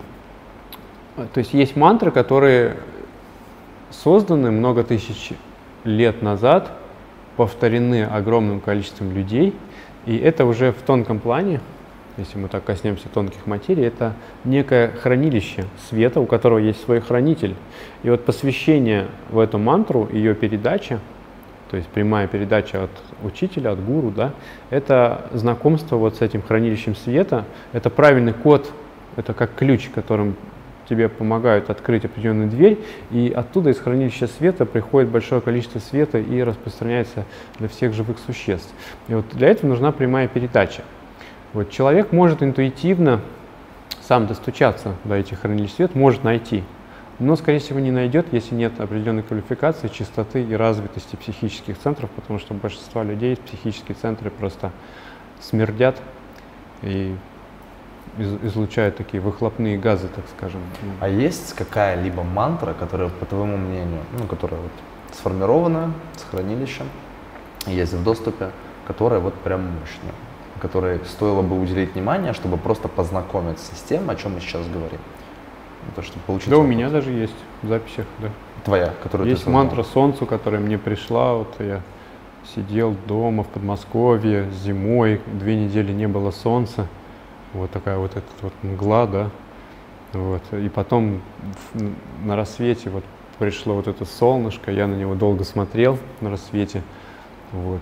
то есть есть мантры, которые созданы много тысяч лет назад, повторены огромным количеством людей, и это уже в тонком плане, если мы так коснемся тонких материй, это некое хранилище света, у которого есть свой хранитель. И вот посвящение в эту мантру, ее передача, то есть прямая передача от учителя, от гуру, да, это знакомство вот с этим хранилищем света, это правильный код, это как ключ, которым тебе помогают открыть определенную дверь, и оттуда из хранилища света приходит большое количество света и распространяется для всех живых существ. И вот для этого нужна прямая передача. Вот человек может интуитивно сам достучаться до этих хранилищ света, может найти, но, скорее всего, не найдет, если нет определенной квалификации, чистоты и развитости психических центров, потому что у большинства людей психические центры просто смердят и излучают такие выхлопные газы, так скажем. А есть какая-либо мантра, которая, по твоему мнению, ну, которая вот сформирована с хранилищем, есть в доступе, которая вот прям мощная, которой стоило бы уделить внимание, чтобы просто познакомиться с тем, о чем мы сейчас говорим? То, чтобы получить да, опыт. у меня даже есть в записях, да. Твоя, которую есть ты создал. Мантра Солнцу, которая мне пришла, вот я сидел дома в Подмосковье зимой, две недели не было солнца, вот такая вот эта вот мгла, да, вот, и потом в, на рассвете вот пришло вот это солнышко, я на него долго смотрел на рассвете, вот,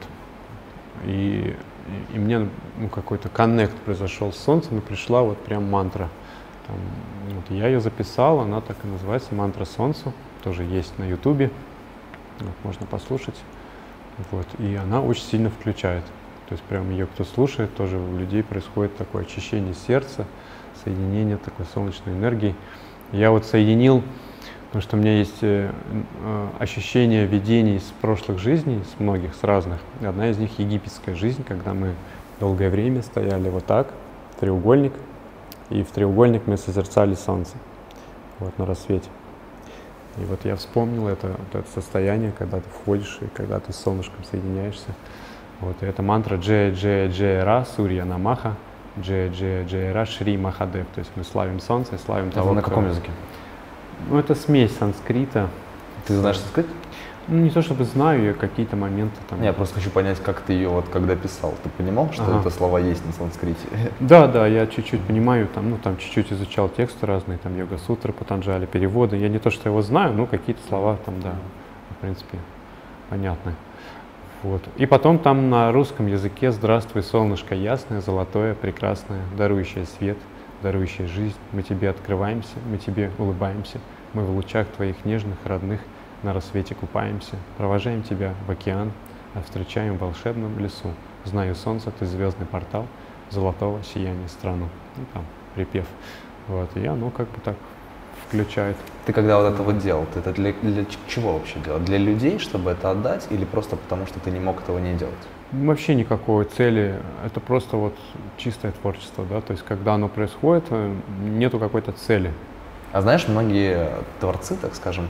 и, и, и мне ну, какой-то коннект произошел с солнцем, и пришла вот прям мантра. Там, вот, я ее записал, она так и называется, «Мантра Солнцу», тоже есть на ютубе, вот, можно послушать, вот, и она очень сильно включает, то есть прям ее кто слушает, тоже у людей происходит такое очищение сердца, соединение такой солнечной энергии. Я вот соединил, потому что у меня есть э, э, ощущение видений с прошлых жизней, с многих, с разных, одна из них египетская жизнь, когда мы долгое время стояли вот так, треугольник, и в треугольник мы созерцали солнце, вот, на рассвете. И вот я вспомнил это, вот это состояние, когда ты входишь и когда ты с солнышком соединяешься. Вот, и это мантра Джая Джая Джая Ра Сурья Намаха, Джая Джая Джая Ра Шри Махадев. То есть мы славим солнце и славим того, а на кто... каком языке? Ну, это смесь санскрита. Ты знаешь санскрит? Ну, не то чтобы знаю, я какие-то моменты там... Я просто хочу понять, как ты ее вот когда писал. Ты понимал, что ага. это слова есть на санскрите? Да, да, я чуть-чуть понимаю, там, ну, там чуть-чуть изучал тексты разные, там, йога-сутры, Патанджали, переводы. Я не то, что его знаю, но какие-то слова там, да, в принципе, понятны. Вот. И потом там на русском языке «Здравствуй, солнышко ясное, золотое, прекрасное, дарующее свет, дарующее жизнь. Мы тебе открываемся, мы тебе улыбаемся, мы в лучах твоих нежных, родных, на рассвете купаемся, провожаем тебя в океан, а встречаем в волшебном лесу. Знаю солнце, ты звездный портал, золотого сияния страну». Ну, там припев. Вот. И оно как бы так включает. Ты когда вот это вот делал, ты это для, для чего вообще делал? Для людей, чтобы это отдать, или просто потому, что ты не мог этого не делать? Вообще никакой цели, это просто вот чистое творчество, да, то есть когда оно происходит, нету какой-то цели. А знаешь, многие творцы, так скажем,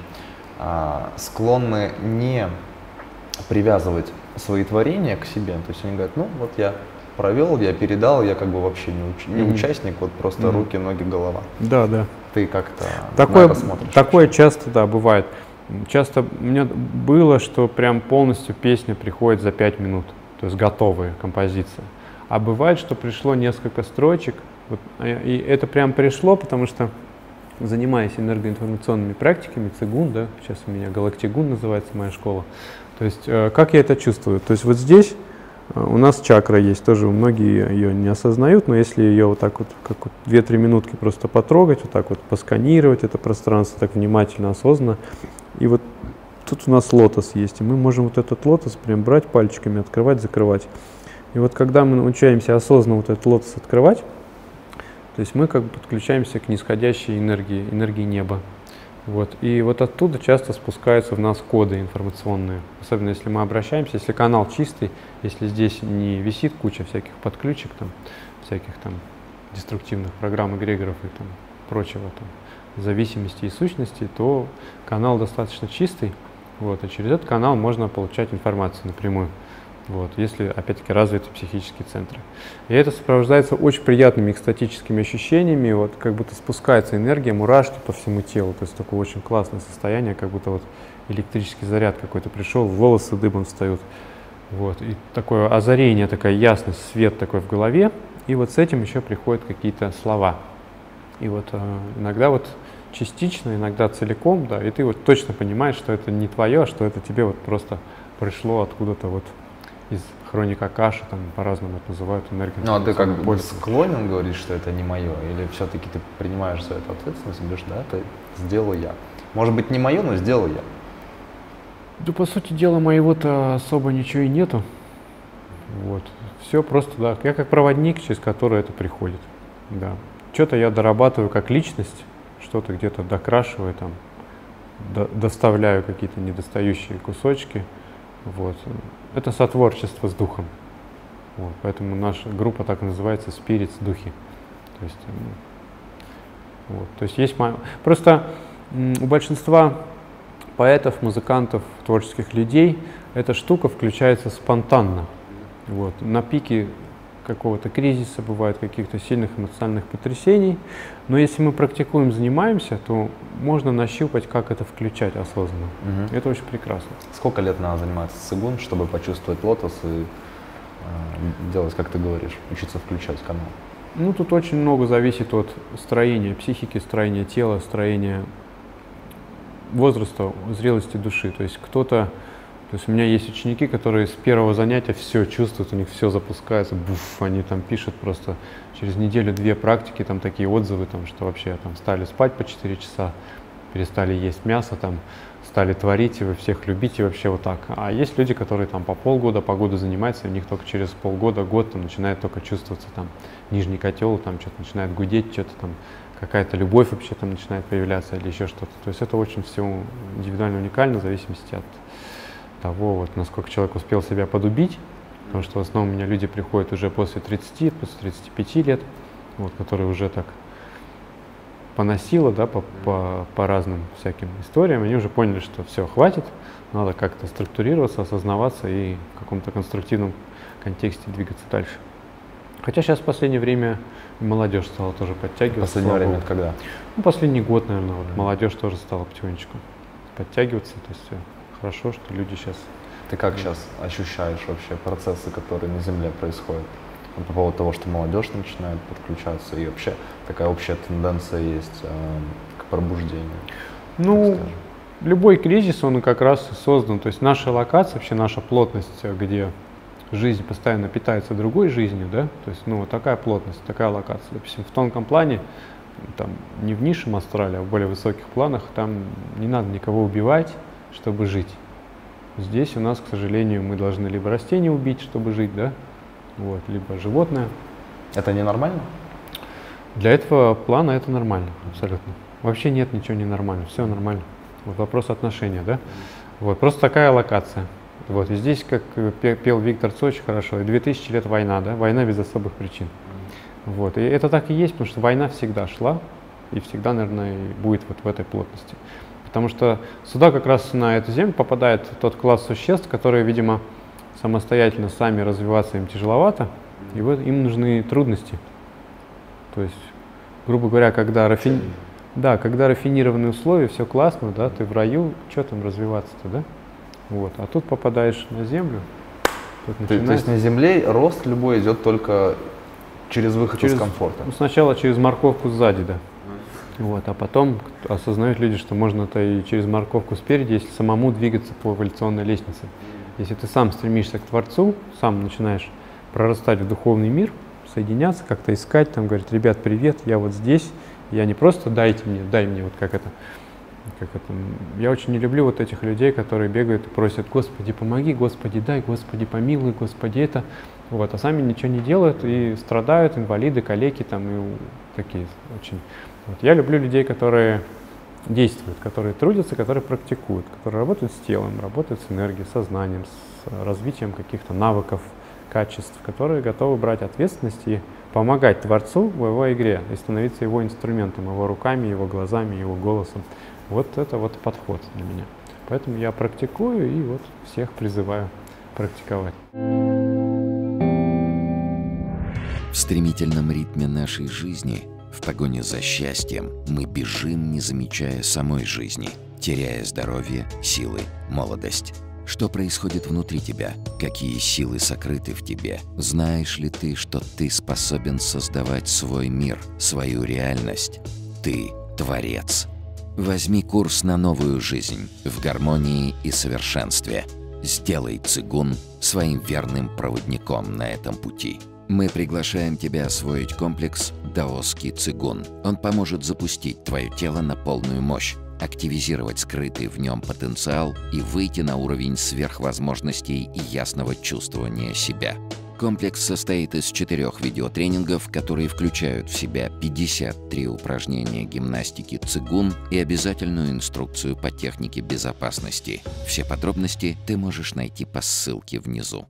склонны не привязывать свои творения к себе, то есть они говорят, ну вот я провел, я передал, я как бы вообще не, уч- не mm-hmm. участник, вот просто mm-hmm. руки, ноги, голова. Да, да. Ты как-то такое, на это смотришь? Такое часто, да, бывает. Часто у меня было, что прям полностью песня приходит за пять минут, то есть готовая композиция. А бывает, что пришло несколько строчек, вот, и это прям пришло, потому что, занимаясь энергоинформационными практиками, цигун, да, сейчас у меня галактигун называется моя школа, то есть э, как я это чувствую? То есть вот здесь э, у нас чакра есть, тоже многие ее не осознают, но если ее вот так вот, как вот две-три минутки просто потрогать, вот так вот посканировать это пространство так внимательно, осознанно, и вот тут у нас лотос есть, и мы можем вот этот лотос прям брать пальчиками, открывать, закрывать. И вот когда мы научаемся осознанно вот этот лотос открывать, то есть мы как бы подключаемся к нисходящей энергии, энергии неба. Вот. И вот оттуда часто спускаются в нас коды информационные. Особенно если мы обращаемся, если канал чистый, если здесь не висит куча всяких подключек, там, всяких там деструктивных программ, эгрегоров и там, прочего, там, зависимости и сущностей, то канал достаточно чистый. Вот. И через этот канал можно получать информацию напрямую. Вот, если, опять-таки, развиты психические центры. И это сопровождается очень приятными экстатическими ощущениями, вот, как будто спускается энергия, мурашки по всему телу, то есть такое очень классное состояние, как будто вот электрический заряд какой-то пришел, волосы дыбом встают. Вот, и такое озарение, такая ясность, свет такой в голове, и вот с этим еще приходят какие-то слова. И вот э, иногда вот частично, иногда целиком, да, и ты вот точно понимаешь, что это не твое, а что это тебе вот просто пришло откуда-то вот из хроник Акаши, там по-разному это называют, энергия. Ну, а ты как бы склонен говорить, что это не мое, или все-таки ты принимаешь за это ответственность и говоришь, да, это сделал я. Может быть, не мое, но сделал я. Да, по сути дела, моего-то особо ничего и нету. Вот. Все просто, да, я как проводник, через который это приходит. Да. Что-то я дорабатываю как личность, что-то где-то докрашиваю, там, до, доставляю какие-то недостающие кусочки. Вот. Это сотворчество с духом. Вот. Поэтому наша группа так и называется Spirits Духи. То есть, вот. То есть есть просто у большинства поэтов, музыкантов, творческих людей эта штука включается спонтанно. Вот. На пике какого-то кризиса, бывает каких-то сильных эмоциональных потрясений. Но если мы практикуем, занимаемся, то можно нащупать, как это включать осознанно. Угу. Это очень прекрасно. Сколько лет надо заниматься цигун, чтобы почувствовать лотос и э, делать, как ты говоришь, учиться включать канал? Ну, тут очень много зависит от строения психики, строения тела, строения возраста, зрелости души. То есть кто-то, то есть у меня есть ученики, которые с первого занятия все чувствуют, у них все запускается, буф, они там пишут просто через неделю-две практики, там такие отзывы, там, что вообще там стали спать по четыре часа, перестали есть мясо, там, стали творить, и вы всех любите, вообще вот так. А есть люди, которые там по полгода, по году занимаются, и у них только через полгода, год там начинает только чувствоваться там нижний котел, там что-то начинает гудеть, что-то там, какая-то любовь вообще там начинает появляться или еще что-то. То есть это очень все индивидуально, уникально, в зависимости от того, вот, насколько человек успел себя подубить, потому что в основном у меня люди приходят уже после тридцати, после тридцати пяти лет, вот, которые уже так поносило, да, по, по, по разным всяким историям, они уже поняли, что все, хватит, надо как-то структурироваться, осознаваться и в каком-то конструктивном контексте двигаться дальше. Хотя сейчас в последнее время молодежь стала тоже подтягиваться. В последнее время это когда? Ну, последний год, наверное, вот, молодежь тоже стала потихонечку подтягиваться, то есть хорошо, что люди сейчас... Ты как сейчас ощущаешь вообще процессы, которые на Земле происходят? По поводу того, что молодежь начинает подключаться, и вообще такая общая тенденция есть э, к пробуждению. Ну, любой кризис, он как раз создан, то есть наша локация, вообще наша плотность, где жизнь постоянно питается другой жизнью, да, то есть, ну, вот такая плотность, такая локация. Допустим, в тонком плане, там, не в низшем астрале, а в более высоких планах, там не надо никого убивать, чтобы жить. Здесь у нас, к сожалению, мы должны либо растение убить, чтобы жить, да, вот, либо животное. Это ненормально? Для этого плана это нормально, абсолютно. Вообще нет ничего ненормального, все нормально. Вот вопрос отношения, да? Вот, просто такая локация. Вот, и здесь, как пел Виктор Цой очень хорошо, две тысячи лет война, да, война без особых причин. Вот, и это так и есть, потому что война всегда шла, и всегда, наверное, и будет вот в этой плотности. Потому что сюда как раз на эту землю попадает тот класс существ, которые, видимо, самостоятельно сами развиваться им тяжеловато, и вот им нужны трудности. То есть, грубо говоря, когда, рафин... да, когда рафинированные условия, все классно, да, ты в раю, что там развиваться-то, да? Вот. А тут попадаешь на землю. Тут начинается... То есть на земле рост любой идет только через выход через... из комфорта? Ну, сначала через морковку сзади, да. Вот, а потом осознают люди, что можно-то и через морковку спереди, если самому двигаться по эволюционной лестнице. Если ты сам стремишься к Творцу, сам начинаешь прорастать в духовный мир, соединяться, как-то искать, там говорить: ребят, привет, я вот здесь, я не просто дайте мне, дай мне, вот как это, как это. Я очень не люблю вот этих людей, которые бегают и просят: Господи, помоги, Господи, дай, Господи, помилуй, Господи, это. Вот, а сами ничего не делают и страдают, инвалиды, калеки там, и такие очень. Вот. Я люблю людей, которые действуют, которые трудятся, которые практикуют, которые работают с телом, работают с энергией, сознанием, с развитием каких-то навыков, качеств, которые готовы брать ответственность и помогать Творцу в его игре и становиться его инструментом, его руками, его глазами, его голосом. Вот это вот подход для меня. Поэтому я практикую и вот всех призываю практиковать. В стремительном ритме нашей жизни, в погоне за счастьем, мы бежим, не замечая самой жизни, теряя здоровье, силы, молодость. Что происходит внутри тебя? Какие силы сокрыты в тебе? Знаешь ли ты, что ты способен создавать свой мир, свою реальность? Ты — творец. Возьми курс на новую жизнь в гармонии и совершенстве. Сделай цигун своим верным проводником на этом пути. Мы приглашаем тебя освоить комплекс даосский цигун. Он поможет запустить твое тело на полную мощь, активизировать скрытый в нем потенциал и выйти на уровень сверхвозможностей и ясного чувствования себя. Комплекс состоит из четырех видеотренингов, которые включают в себя пятьдесят три упражнения гимнастики цигун и обязательную инструкцию по технике безопасности. Все подробности ты можешь найти по ссылке внизу.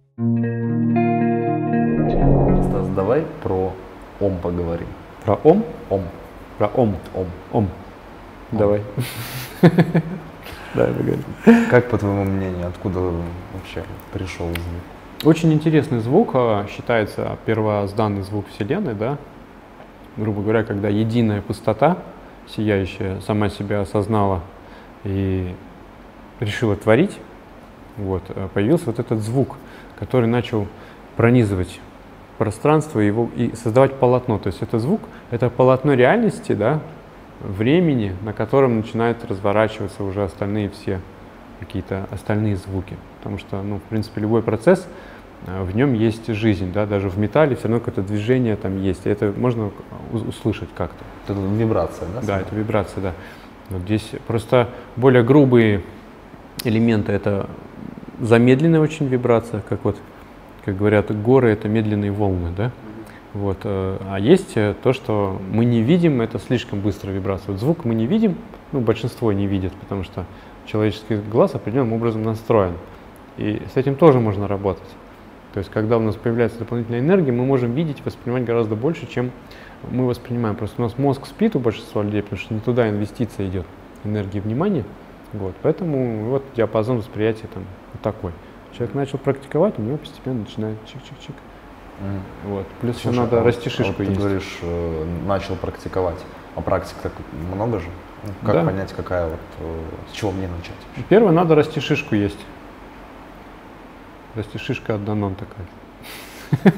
Стас, давай про ом поговорим. Про ом? Ом. Про ом. Ом. Ом. Давай. Давай поговорим. Как, по твоему мнению, откуда вообще пришел звук? Очень интересный звук, считается первозданный звук Вселенной, да? Грубо говоря, когда единая пустота, сияющая, сама себя осознала и решила творить, вот, появился вот этот звук, который начал пронизывать пространство его и создавать полотно. То есть это звук, это полотно реальности, да, времени, на котором начинают разворачиваться уже остальные все какие-то остальные звуки. Потому что, ну, в принципе, любой процесс, в нем есть жизнь, да, даже в металле все равно какое-то движение там есть, и это можно услышать как-то. Это вибрация, да? Да, это вибрация, да. Вот здесь просто более грубые элементы — это замедленная очень вибрация, как вот, как говорят, горы — это медленные волны, да. Вот, а есть то, что мы не видим, это слишком быстрая вибрация. Вот звук мы не видим, ну, большинство не видит, потому что человеческий глаз определенным образом настроен. И с этим тоже можно работать. То есть, когда у нас появляется дополнительная энергия, мы можем видеть, воспринимать гораздо больше, чем мы воспринимаем. Просто у нас мозг спит у большинства людей, потому что не туда инвестиция идет, энергии внимания. Вот, поэтому вот диапазон восприятия там вот такой. Человек начал практиковать, у него постепенно начинает чик-чик-чик. Mm. Вот. Плюс еще надо а расти шишку. А вот ты есть. Говоришь, начал практиковать, а практик так много же? Как да. понять, какая вот, с чего мне начать? Первое, надо расти шишку есть. Расти шишка от Данон такая.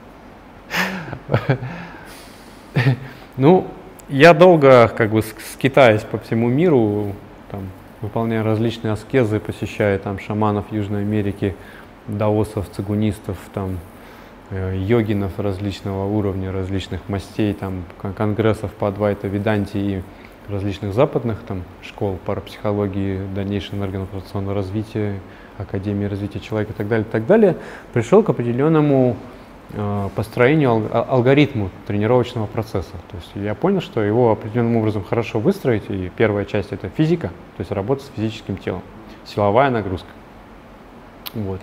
Ну, я долго как бы скитаюсь по всему миру, там, выполняя различные аскезы, посещая там шаманов Южной Америки, даосов, цигунистов, там, йогинов различного уровня, различных мастей, там, конгрессов по Адвайта Веданте и различных западных там, школ парапсихологии, дальнейшего энергоинформационного развития, Академии развития человека и так далее, и так далее, пришел к определенному э, построению, ал алгоритму тренировочного процесса. То есть я понял, что его определенным образом хорошо выстроить, и первая часть — это физика, то есть работа с физическим телом, силовая нагрузка. Вот.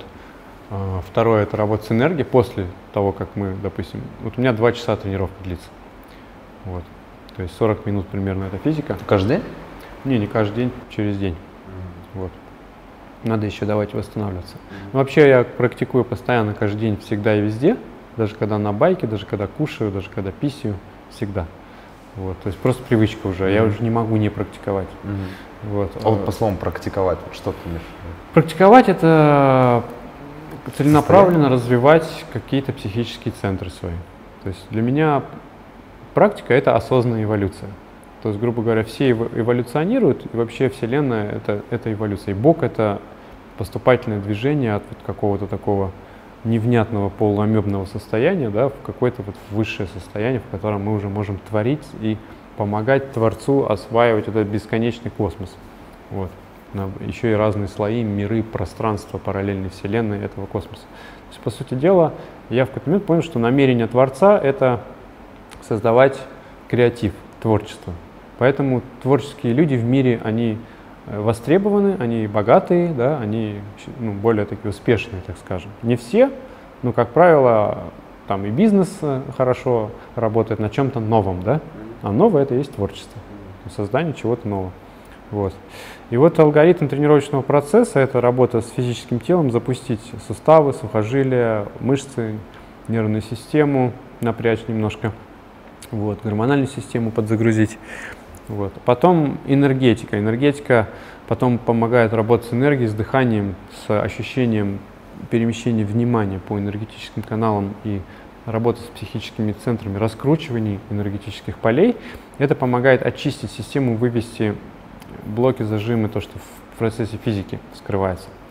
А, второе — это работа с энергией после того, как мы, допустим, вот у меня два часа тренировка длится. Вот. То есть сорок минут примерно это физика. Каждый день? Не, не каждый день, через день. Mm-hmm. Вот. Надо еще давать восстанавливаться. Mm-hmm. Но вообще я практикую постоянно, каждый день, всегда и везде. Даже когда на байке, даже когда кушаю, даже когда писаю, всегда. Вот. То есть просто привычка уже, mm-hmm. я уже не могу не практиковать. Mm-hmm. Вот. А вот по словам практиковать, вот что ты имеешь? Практиковать — это целенаправленно развивать какие-то психические центры свои. То есть для меня практика — это осознанная эволюция. То есть, грубо говоря, все эволюционируют, и вообще Вселенная — это, это эволюция. И Бог — это поступательное движение от вот какого-то такого невнятного полуамебного состояния, да, в какое-то вот высшее состояние, в котором мы уже можем творить и помогать Творцу осваивать этот бесконечный космос. Вот. Еще и разные слои, миры, пространства параллельной Вселенной этого космоса. То есть, по сути дела, я в какой-то момент понял, что намерение Творца — это создавать креатив, творчество. Поэтому творческие люди в мире, они востребованы, они богатые, да, они, ну, более такие успешные, так скажем. Не все, но, как правило, там и бизнес хорошо работает на чем-то новом, да, а новое — это и есть творчество, создание чего-то нового. Вот. И вот алгоритм тренировочного процесса — это работа с физическим телом, запустить суставы, сухожилия, мышцы, нервную систему, напрячь немножко, вот, гормональную систему подзагрузить. Вот. Потом энергетика. Энергетика потом помогает работать с энергией, с дыханием, с ощущением перемещения внимания по энергетическим каналам и работа с психическими центрами, раскручивание энергетических полей. Это помогает очистить систему, вывести блоки, зажимы, то, что в процессе физики скрывается.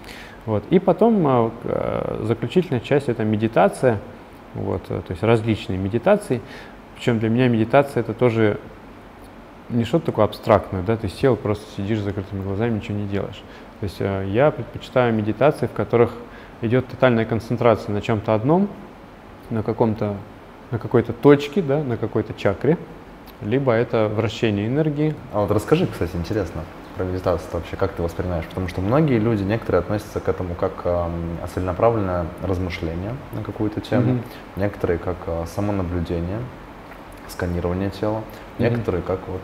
Вот. И потом э, заключительная часть — это медитация, вот, то есть различные медитации. Причем для меня медитация — это тоже не что-то такое абстрактное, да, ты сел, просто сидишь с закрытыми глазами, ничего не делаешь. То есть э, я предпочитаю медитации, в которых идет тотальная концентрация на чем-то одном, на каком-то, на какой-то точке, да, на какой-то чакре, либо это вращение энергии. А вот расскажи, кстати, интересно про медитацию вообще, как ты воспринимаешь? Потому что многие люди, некоторые относятся к этому как э, целенаправленное размышление на какую-то тему, mm-hmm. некоторые как э, самонаблюдение, сканирование тела, mm-hmm. некоторые как вот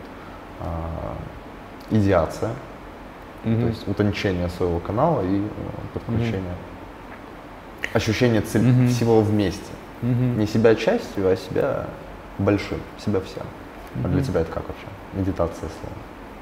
э, идеация, mm-hmm. то есть утончение своего канала и э, подключение. Mm-hmm. Ощущение цель, mm-hmm. всего вместе. Mm-hmm. Не себя частью, а себя большим, себя всем. Mm-hmm. А для тебя это как вообще? Медитация слово.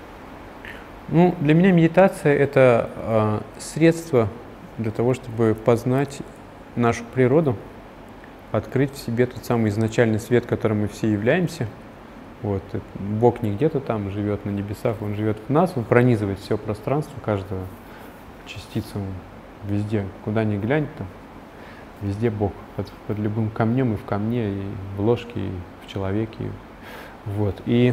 Ну, для меня медитация — это э, средство для того, чтобы познать нашу природу, открыть в себе тот самый изначальный свет, которым мы все являемся. Вот. Бог не где-то там живет на небесах, Он живет в нас, Он пронизывает все пространство, каждую частицу, везде, куда ни глянь, там, везде Бог, под, под любым камнем, и в камне, и в ложке, и в человеке. Вот. И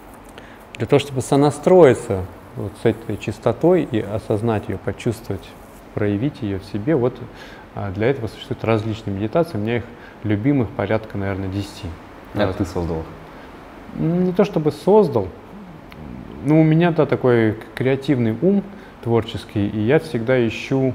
для того, чтобы сонастроиться вот с этой чистотой и осознать ее, почувствовать, проявить ее в себе, вот для этого существуют различные медитации. У меня их любимых порядка, наверное, десяти. А вот. Ты создал их? Не то чтобы создал, но у меня, да, такой креативный ум творческий, и я всегда ищу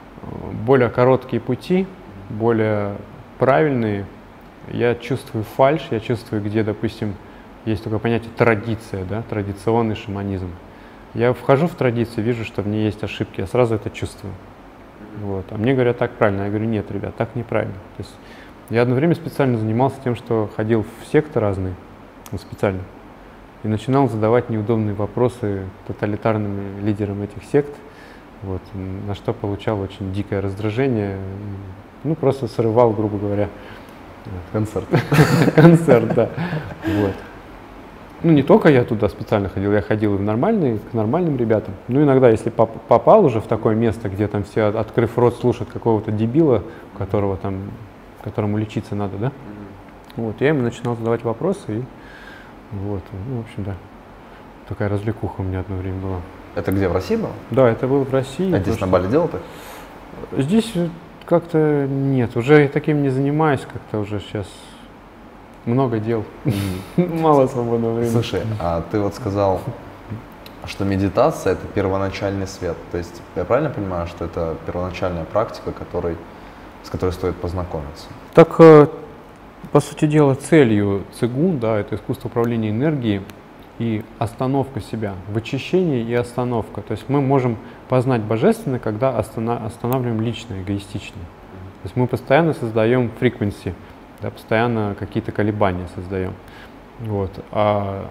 более короткие пути, более правильные. Я чувствую фальшь, я чувствую, где, допустим, есть такое понятие традиция, да, традиционный шаманизм. Я вхожу в традицию, вижу, что в ней есть ошибки, я сразу это чувствую. Вот. А мне говорят, так правильно. Я говорю, нет, ребят, так неправильно. То есть я одно время специально занимался тем, что ходил в секты разные, ну, специально, и начинал задавать неудобные вопросы тоталитарным лидерам этих сект, вот, на что получал очень дикое раздражение, ну, просто срывал, грубо говоря, концерт. Концерт, да. Вот. Ну, не только я туда специально ходил, я ходил и в нормальные, к нормальным ребятам. Ну, иногда, если поп попал уже в такое место, где там все, открыв рот, слушают какого-то дебила, которого там, которому лечиться надо, да? Вот, я ему начинал задавать вопросы, и вот, ну, в общем, да. Такая развлекуха у меня одно время была. Это где, в России было? Да, это было в России. А здесь на Бали делал ты? Здесь как-то нет, уже таким не занимаюсь, как-то уже сейчас много дел, mm-hmm. мало свободного времени. Слушай, а ты вот сказал, что медитация — это первоначальный свет. То есть я правильно понимаю, что это первоначальная практика, которой, с которой стоит познакомиться? Так, по сути дела, целью цигун, да, это искусство управления энергией и остановка себя, вычищение и остановка. То есть мы можем познать божественное, когда останавливаем личное, эгоистичное. То есть мы постоянно создаем frequency, да, постоянно какие-то колебания создаем. Вот. А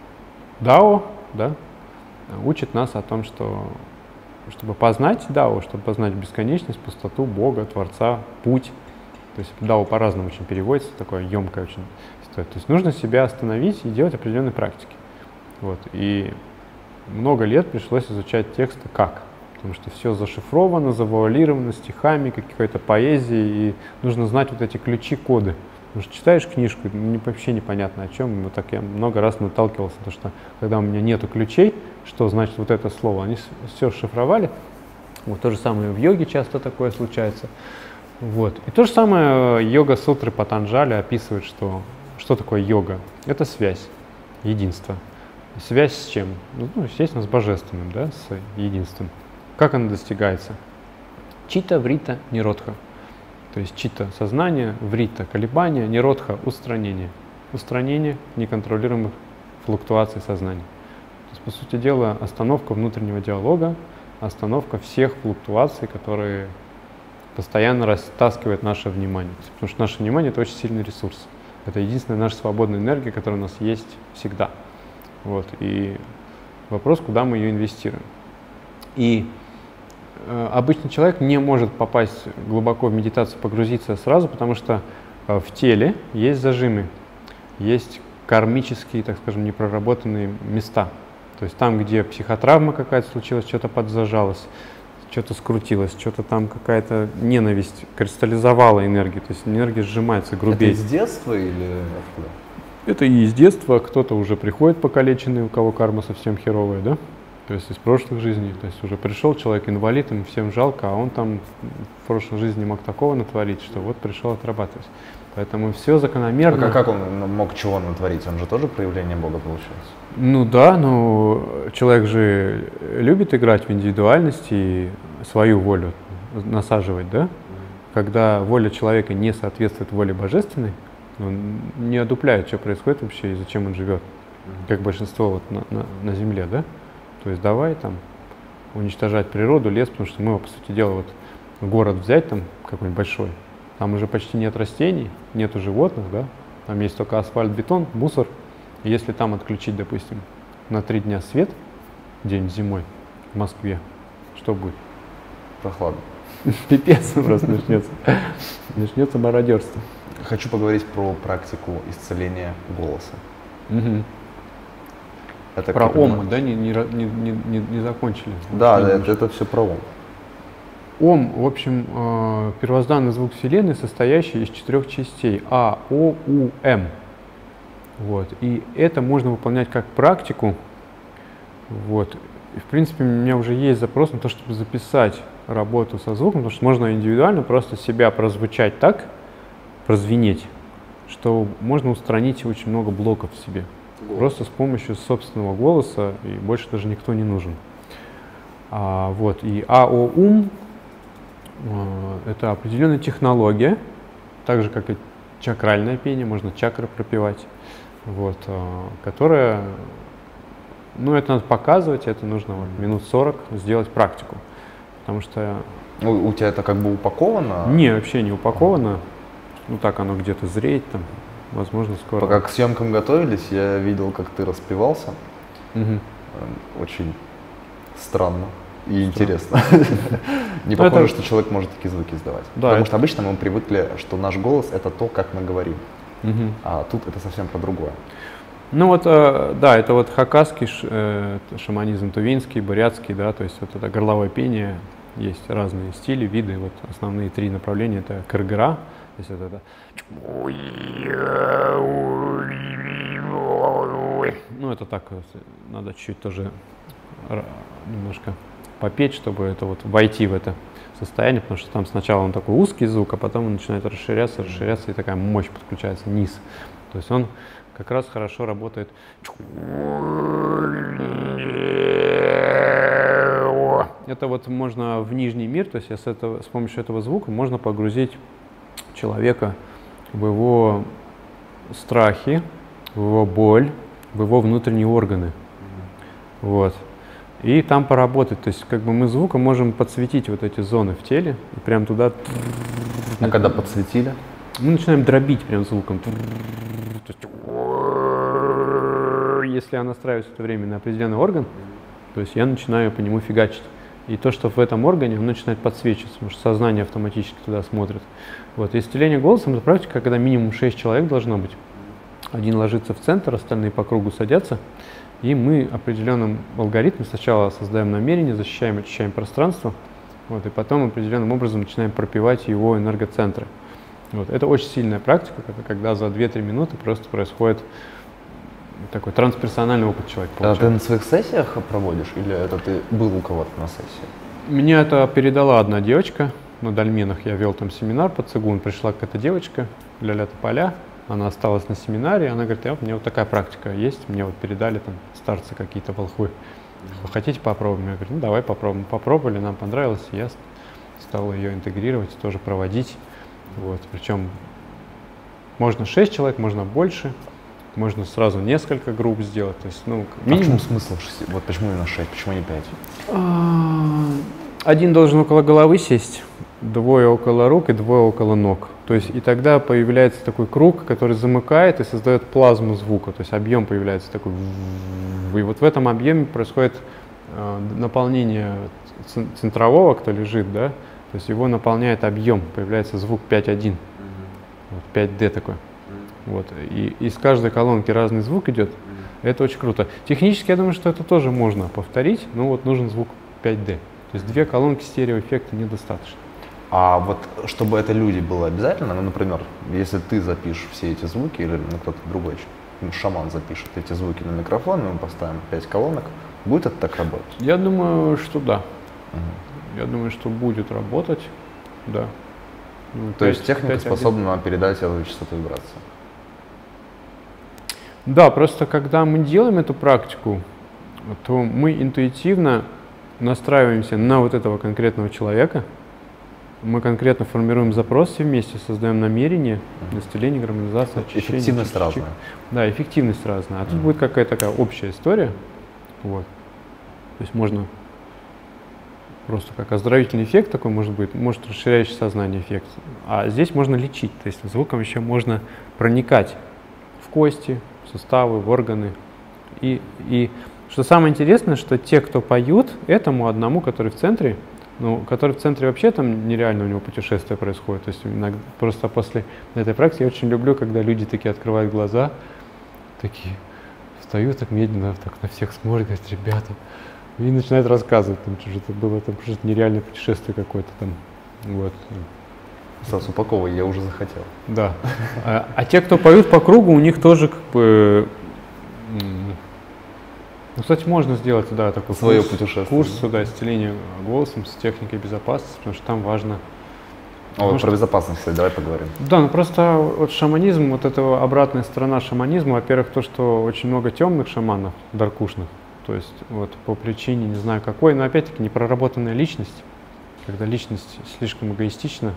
дао, да, учит нас о том, что чтобы познать дао, чтобы познать бесконечность, пустоту, Бога, Творца, путь. То есть дао по-разному очень переводится, такое емкое очень стоит. То есть нужно себя остановить и делать определенные практики. Вот. И много лет пришлось изучать тексты как. Потому что все зашифровано, завуалировано стихами, какой-то поэзией, и нужно знать вот эти ключи-коды. Потому что читаешь книжку, не, вообще непонятно о чем. Вот так я много раз наталкивался, потому что когда у меня нету ключей, что значит вот это слово, они все шифровали. Вот то же самое в йоге часто такое случается. Вот. И то же самое йога-сутры Патанджали описывают, что, что такое йога. Это связь, единство. Связь с чем? Ну, естественно, с божественным, да, с единством. Как она достигается? Чита, врита, ниродха. То есть чита – сознание, врита – колебания, ниродха – устранение. Устранение неконтролируемых флуктуаций сознания. То есть, по сути дела, остановка внутреннего диалога, остановка всех флуктуаций, которые постоянно растаскивают наше внимание. Потому что наше внимание – это очень сильный ресурс. Это единственная наша свободная энергия, которая у нас есть всегда. Вот. И вопрос, куда мы ее инвестируем. И э, обычный человек не может попасть глубоко в медитацию, погрузиться сразу, потому что э, в теле есть зажимы, есть кармические, так скажем, непроработанные места. То есть там, где психотравма какая-то случилась, что-то подзажалось, что-то скрутилось, что-то там какая-то ненависть кристаллизовала энергию, то есть энергия сжимается грубее. Это из детства или откуда? Это и из детства, кто-то уже приходит покалеченный, у кого карма совсем херовая, да? То есть из прошлых жизней, то есть уже пришел человек инвалид, ему всем жалко, а он там в прошлой жизни мог такого натворить, что вот пришел отрабатывать. Поэтому все закономерно. А как он мог чего натворить? Он же тоже проявление Бога получается? Ну да, но человек же любит играть в индивидуальность и свою волю насаживать, да? Когда воля человека не соответствует воле божественной, он не одупляет, что происходит вообще и зачем он живет, как большинство вот на, на, на земле, да? То есть давай там уничтожать природу, лес, потому что мы, по сути дела, вот город взять там какой-нибудь большой, там уже почти нет растений, нету животных, да? Там есть только асфальт, бетон, мусор. И если там отключить, допустим, на три дня свет, день зимой в Москве, что будет? Прохладно. Пипец просто начнется. Начнется мародерство. Хочу поговорить про практику исцеления голоса. Угу. Это про как, ом, да, не, не, не, не, не закончили. Да, это, это все про ом. Ом, в общем, э, первозданный звук Вселенной, состоящий из четырех частей А, О, У, М. Вот. И это можно выполнять как практику. Вот. И, в принципе, у меня уже есть запрос на то, чтобы записать работу со звуком, потому что можно индивидуально просто себя прозвучать так, прозвенеть, что можно устранить очень много блоков в себе. Голос. Просто с помощью собственного голоса, и больше даже никто не нужен. А, вот. И АОУМ — это определенная технология, так же, как и чакральное пение, можно чакры пропевать, вот, которая, ну, это надо показывать, это нужно вот, минут сорок сделать практику, потому что… У, у тебя это как бы упаковано? Не, вообще не упаковано, ну, так оно где-то зреет там, возможно, скоро. Пока к съемкам готовились, я видел, как ты распевался, угу. Очень странно. И интересно. Не похоже, что человек может такие звуки издавать. Потому что обычно мы привыкли, что наш голос — это то, как мы говорим. А тут это совсем про другое. Ну вот, да, это вот хакасский шаманизм, тувинский, бурятский, да, то есть вот это горловое пение, есть разные стили, виды. Вот основные три направления — это кыргыра, то есть вот это… Ну это так, надо чуть-чуть тоже немножко попеть, чтобы это вот войти в это состояние, потому что там сначала он такой узкий звук, а потом он начинает расширяться, расширяться, и такая мощь подключается, низ. То есть он как раз хорошо работает. Это вот можно в нижний мир, то есть с, этого, с помощью этого звука можно погрузить человека в его страхи, в его боль, в его внутренние органы. Вот. И там поработать, то есть как бы мы звуком можем подсветить вот эти зоны в теле и прям туда. А когда подсветили? Мы начинаем дробить прям звуком. Если я настраиваюсь в это время на определенный орган, то есть я начинаю по нему фигачить. И то, что в этом органе, он начинает подсвечиваться, потому что сознание автоматически туда смотрит. Вот. Исцеление голосом — это практика, когда минимум шесть человек должно быть. Один ложится в центр, остальные по кругу садятся. И мы определенным алгоритмом сначала создаем намерение, защищаем, очищаем пространство, вот, и потом определенным образом начинаем пропивать его энергоцентры. Вот. Это очень сильная практика, когда за две-три минуты просто происходит такой трансперсональный опыт человека. А ты на своих сессиях проводишь или это ты был у кого-то на сессии? Мне это передала одна девочка на Дольменах. Я вел там семинар по цигун. Пришла какая-то девочка, ля-ля тополя. Она осталась на семинаре, она говорит: а, у меня вот такая практика есть, мне вот передали там старцы какие-то волхвы. Вы хотите попробуем? Я говорю: ну давай попробуем. Попробовали, нам понравилось, я стал ее интегрировать, тоже проводить. Вот. Причем можно шесть человек, можно больше, можно сразу несколько групп сделать. То есть, ну, минимум. А в чем смысл? Вот почему именно шесть, почему не пять? Один должен около головы сесть, двое около рук и двое около ног. То есть и тогда появляется такой круг, который замыкает и создает плазму звука. То есть объем появляется такой. И вот в этом объеме происходит э, наполнение центрового, кто лежит, да. То есть его наполняет объем, появляется звук пять один, вот, пять дэ такой. Вот. И из каждой колонки разный звук идет. Это очень круто. Технически я думаю, что это тоже можно повторить, но вот нужен звук пять дэ. То есть две колонки стереоэффекта недостаточно. А вот чтобы это люди было обязательно, ну, например, если ты запишешь все эти звуки, или ну, кто-то другой, ну, шаман запишет эти звуки на микрофон, и мы поставим пять колонок, будет это так работать? Я думаю, что да. Угу. Я думаю, что будет работать, да. Ну, То есть техника пять, способна один. Передать эту частоту вибрации? Да, просто когда мы делаем эту практику, то мы интуитивно настраиваемся на вот этого конкретного человека, мы конкретно формируем запрос все вместе, создаем намерение, uh-huh. исцеление, гармонизация, очищение. Эффективность чик-чик. разная. Да, эффективность разная. А тут uh-huh. будет какая-то такая общая история. Вот. То есть можно просто как оздоровительный эффект такой может быть, может расширяющий сознание эффект. А здесь можно лечить, то есть звуком еще можно проникать в кости, в суставы, в органы. И, и что самое интересное, что те, кто поют, этому одному, который в центре, ну, который в центре вообще там нереально у него путешествие происходит. То есть иногда, просто после этой практики я очень люблю, когда люди такие открывают глаза, такие встают так медленно, так на всех смотрят, говорят, ребята, и начинают рассказывать, там что-то было, там что-то нереальное путешествие какое-то там. Вот. Стас, упаковывай, я уже захотел. Да. А, а те, кто поют по кругу, у них тоже как бы. Ну, кстати, можно сделать, да, такой свое курс, путешествие. Курс сюда, исцеление голосом с техникой безопасности, потому что там важно. О, про что... безопасность, кстати, давай поговорим. Да, ну просто вот шаманизм, вот эта обратная сторона шаманизма, во-первых, то, что очень много темных шаманов, даркушных, то есть вот по причине, не знаю какой, но опять-таки непроработанная личность, когда личность слишком эгоистична.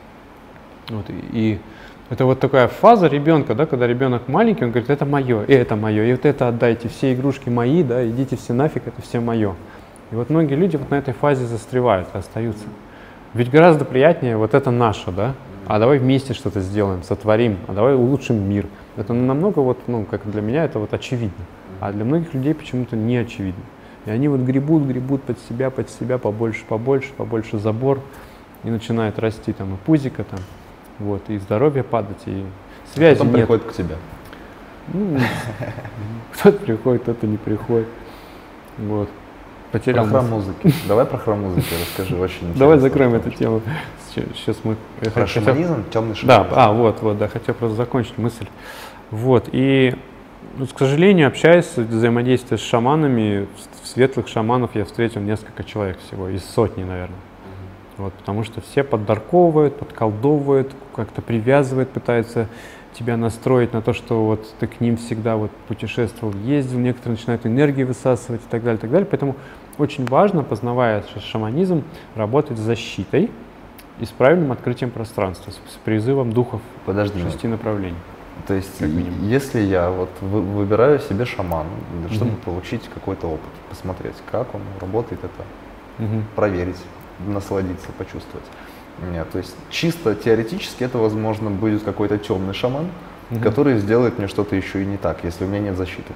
Вот, и, и это вот такая фаза ребенка, да, когда ребенок маленький, он говорит, это мое, и это мое, и вот это отдайте, все игрушки мои, да, идите все нафиг, это все мое. И вот многие люди вот на этой фазе застревают, остаются. Ведь гораздо приятнее вот это наше, да, а давай вместе что-то сделаем, сотворим, а давай улучшим мир. Это намного вот, ну, как для меня это вот очевидно, а для многих людей почему-то не очевидно. И они вот гребут, гребут под себя, под себя, побольше, побольше, побольше забор, и начинает расти там и пузико там. Вот, и здоровье падать, и связи Потом нет. приходит к тебе. Ну, кто-то приходит, кто-то не приходит. Вот. Потерял про храм музыки. Давай про храм музыки расскажи, очень интересно. Давай закроем эту тему. Сейчас мы... Про шаманизм, темный шаманизм. Да, а, вот, вот, да, хотел просто закончить мысль. Вот, и, ну, к сожалению, общаясь, взаимодействуя с шаманами, в светлых шаманов я встретил несколько человек всего, из сотни, наверное. Вот, потому что все поддарковывают, подколдовывают, как-то привязывают, пытаются тебя настроить на то, что вот ты к ним всегда вот путешествовал, ездил, некоторые начинают энергию высасывать и так далее, и так далее. Поэтому очень важно, познавая шаманизм, работать с защитой и с правильным открытием пространства, с, с призывом духов Подожди, шести направлений. То есть, если я вот выбираю себе шамана, чтобы mm-hmm. получить какой-то опыт, посмотреть, как он работает, это mm-hmm. проверить, насладиться, почувствовать. Нет, то есть чисто теоретически это, возможно, будет какой-то темный шаман, угу. который сделает мне что-то еще и не так, если у меня нет защиты.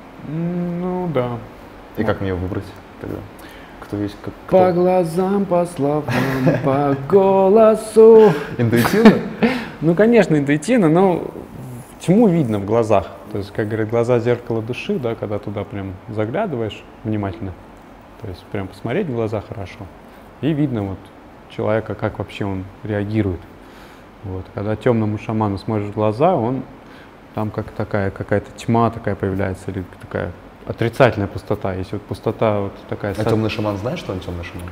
Ну да. И как мне ее выбрать тогда? Кто есть как? Кто? По глазам, по словам, по голосу. Интуитивно? Ну, конечно, интуитивно, но тьму видно в глазах. То есть, как говорят, глаза зеркало души, да, когда туда прям заглядываешь внимательно. То есть прям посмотреть в глаза хорошо. И видно вот человека, как вообще он реагирует. Вот. Когда темному шаману смотришь в глаза, он там как такая какая-то тьма такая появляется, или такая отрицательная пустота. Если вот пустота вот такая... А темный шаман знает, что он темный шаман?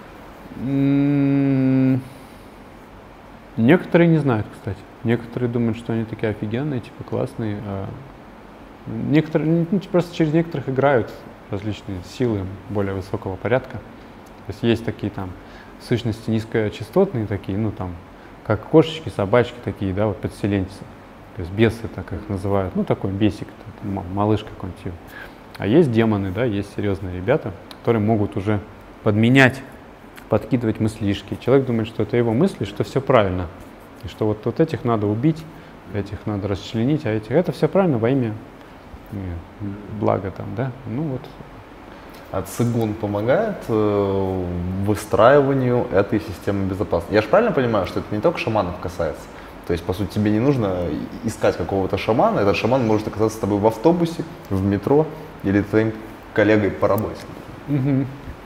М-м- Некоторые не знают, кстати. Некоторые думают, что они такие офигенные, типа классные. А некоторые, ну, просто через некоторых играют различные силы более высокого порядка. То есть есть такие там сущности низкочастотные такие, ну там, как кошечки, собачки такие, да, вот подселенцы. То есть бесы, так их называют. Ну такой бесик, там, малыш какой-нибудь. А есть демоны, да, есть серьезные ребята, которые могут уже подменять, подкидывать мыслишки. Человек думает, что это его мысли, что все правильно. И что вот, вот этих надо убить, этих надо расчленить, а этих... Это все правильно во имя блага там, да? Ну вот. А цигун помогает э, выстраиванию этой системы безопасности? Я же правильно понимаю, что это не только шаманов касается? То есть, по сути, тебе не нужно искать какого-то шамана, этот шаман может оказаться с тобой в автобусе, в метро или твоим коллегой по работе. Угу.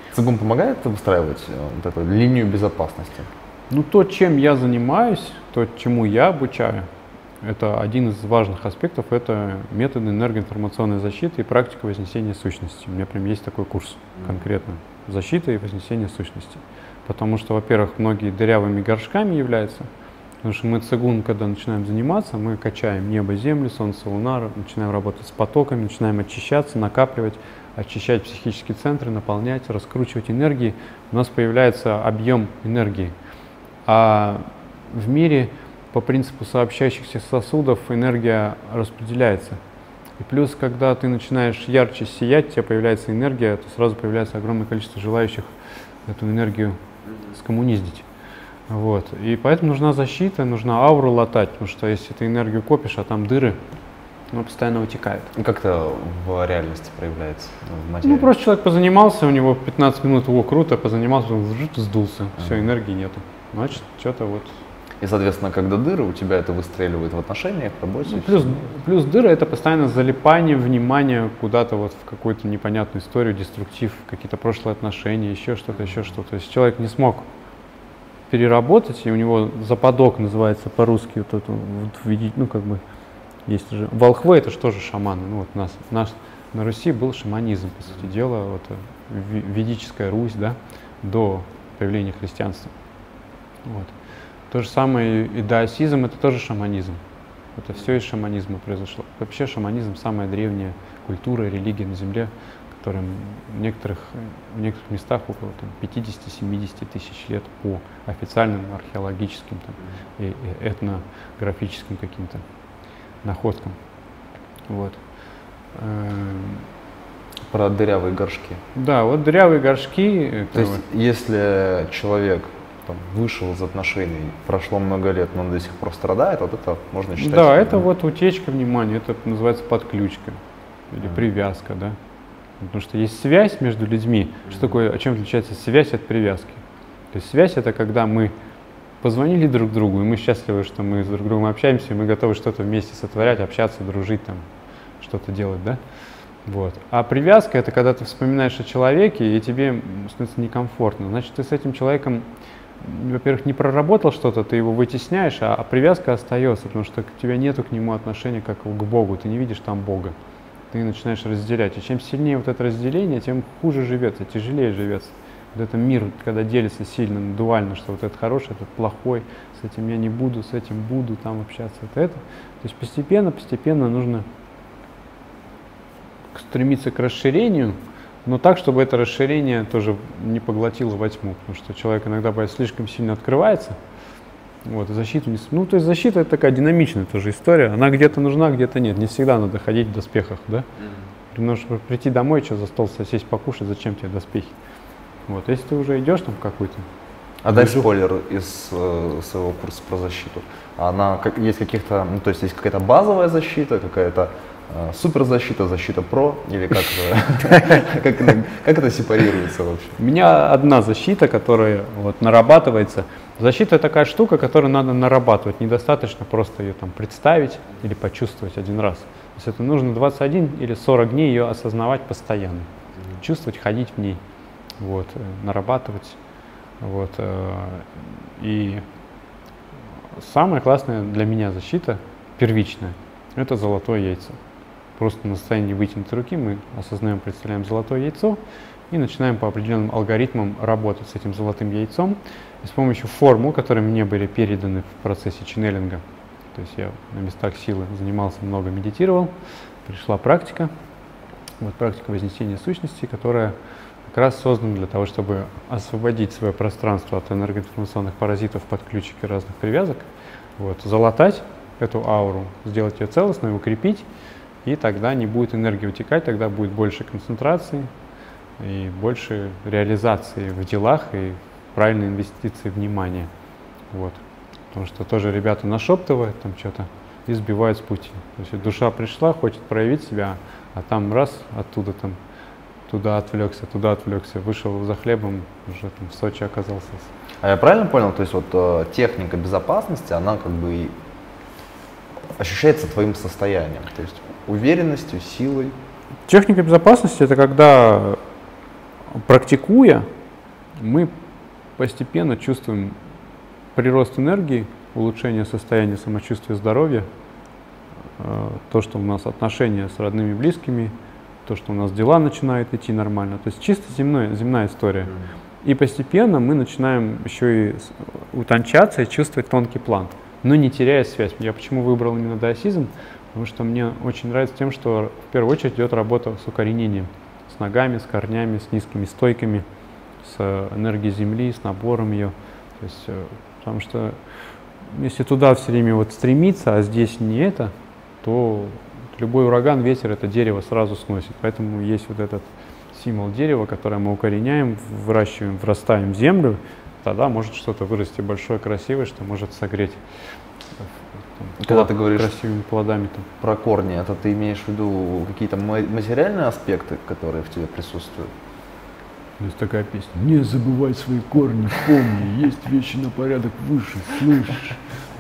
Цигун помогает выстраивать вот эту линию безопасности? Ну, то, чем я занимаюсь, то, чему я обучаю, это один из важных аспектов, это методы энергоинформационной защиты и практика вознесения сущности. У меня прям есть такой курс конкретно. Защита и вознесение сущности. Потому что, во-первых, многие дырявыми горшками являются. Потому что мы цигун, когда начинаем заниматься, мы качаем небо, землю, солнце, луна, начинаем работать с потоками, начинаем очищаться, накапливать, очищать психические центры, наполнять, раскручивать энергии. У нас появляется объем энергии. А в мире по принципу сообщающихся сосудов энергия распределяется. И плюс, когда ты начинаешь ярче сиять, у тебя появляется энергия, то сразу появляется огромное количество желающих эту энергию скоммуниздить. Вот. И поэтому нужна защита, нужна ауру латать, потому что если ты энергию копишь, а там дыры, она постоянно утекает. И как это в реальности проявляется, в материи? Ну, просто человек позанимался, у него пятнадцать минут, его круто, позанимался, он сдулся, ага. Все, энергии нету. Значит, что-то вот... И, соответственно, когда дыры, у тебя это выстреливает в отношениях, в работе? Ну, плюс, плюс дыры — это постоянно залипание внимания куда-то вот в какую-то непонятную историю, деструктив, какие-то прошлые отношения, еще что-то, еще что-то. То есть человек не смог переработать, и у него западок называется по-русски, вот это, вот, ну, как бы, есть же, волхвы — это же тоже шаманы, ну, вот у нас, наш, на Руси был шаманизм, по сути дела, вот, ведическая Русь, да, до появления христианства, вот. То же самое и даосизм — это тоже шаманизм, это все из шаманизма произошло. Вообще шаманизм — самая древняя культура и религия на Земле, которым в некоторых, в некоторых местах около пятидесяти-семидесяти тысяч лет по официальным археологическим там, и, и этнографическим каким-то находкам. Вот. Про дырявые горшки. Да, вот дырявые горшки. То есть, вот, если человек там вышел из отношений, прошло много лет, но он до сих пор страдает, вот это можно считать. Да, это вот утечка внимания, это называется подключка или mm. привязка, да. Потому что есть связь между людьми. Mm-hmm. Что такое, о чем отличается связь от привязки? То есть связь — это когда мы позвонили друг другу, и мы счастливы, что мы с друг другом общаемся, и мы готовы что-то вместе сотворять, общаться, дружить, там, что-то делать, да? Вот. А привязка — это когда ты вспоминаешь о человеке, и тебе становится некомфортно. Значит, ты с этим человеком, во-первых, не проработал что-то, ты его вытесняешь, а, а привязка остается, потому что у тебя нету к нему отношения как к Богу, ты не видишь там Бога. Ты начинаешь разделять. И чем сильнее вот это разделение, тем хуже живется, тяжелее живется. Вот этот мир, когда делится сильно, дуально, что вот это хороший, этот плохой, с этим я не буду, с этим буду там общаться, это это. То есть постепенно, постепенно нужно стремиться к расширению, но так, чтобы это расширение тоже не поглотило во тьму, потому что человек иногда бывает слишком сильно открывается. Вот, и защиту не... Ну, то есть защита — это такая динамичная тоже история. Она где-то нужна, где-то нет. Не всегда надо ходить в доспехах, да? Mm-hmm. Потому что прийти домой, что за стол сесть покушать, зачем тебе доспехи? Вот, если ты уже идешь там в какую-то... А дай спойлер из э, своего курса про защиту. Она как, есть каких-то, ну, то есть есть какая-то базовая защита, какая-то э, суперзащита, защита про, или как это, как это сепарируется вообще? У меня одна защита, которая вот нарабатывается. Защита — такая штука, которую надо нарабатывать. Недостаточно просто ее там представить или почувствовать один раз. То есть это нужно двадцать один или сорок дней ее осознавать постоянно. Чувствовать, ходить в ней, вот, нарабатывать. Вот, и самая классная для меня защита, первичная, это золотое яйцо. Просто на состоянии вытянутой руки мы осознаем, представляем золотое яйцо и начинаем по определенным алгоритмам работать с этим золотым яйцом. И с помощью формул, которые мне были переданы в процессе ченнелинга, то есть я на местах силы занимался, много медитировал, пришла практика, вот практика вознесения сущности, которая как раз создана для того, чтобы освободить свое пространство от энергоинформационных паразитов, подключек и разных привязок, вот, залатать эту ауру, сделать ее целостной, укрепить, и тогда не будет энергии утекать, тогда будет больше концентрации и больше реализации в делах и правильной инвестиции внимания. Вот. Потому что тоже ребята нашептывают там что-то и сбивают с пути. То есть душа пришла, хочет проявить себя, а там раз, оттуда там, туда отвлекся, туда отвлекся, вышел за хлебом, уже там в Сочи оказался. А я правильно понял, то есть вот э, техника безопасности, она как бы и ощущается твоим состоянием, то есть уверенностью, силой? Техника безопасности — это когда практикуя, мы постепенно чувствуем прирост энергии, улучшение состояния самочувствия, здоровья, то, что у нас отношения с родными и близкими, то, что у нас дела начинают идти нормально. То есть чисто земной, земная история. И постепенно мы начинаем еще и утончаться и чувствовать тонкий план, но не теряя связь. Я почему выбрал именно даосизм? Потому что мне очень нравится тем, что в первую очередь идет работа с укоренением, с ногами, с корнями, с низкими стойками, с энергией земли, с набором ее. То есть, потому что если туда все время вот стремиться, а здесь не это, то любой ураган, ветер это дерево сразу сносит. Поэтому есть вот этот символ дерева, которое мы укореняем, выращиваем, врастаем в землю, тогда может что-то вырасти большое, красивое, что может согреть там, когда ты говоришь красивыми плодами. Там. Про корни, это ты имеешь в виду какие-то материальные аспекты, которые в тебе присутствуют? Есть такая песня. Не забывай свои корни, помни, есть вещи на порядок выше, слышишь?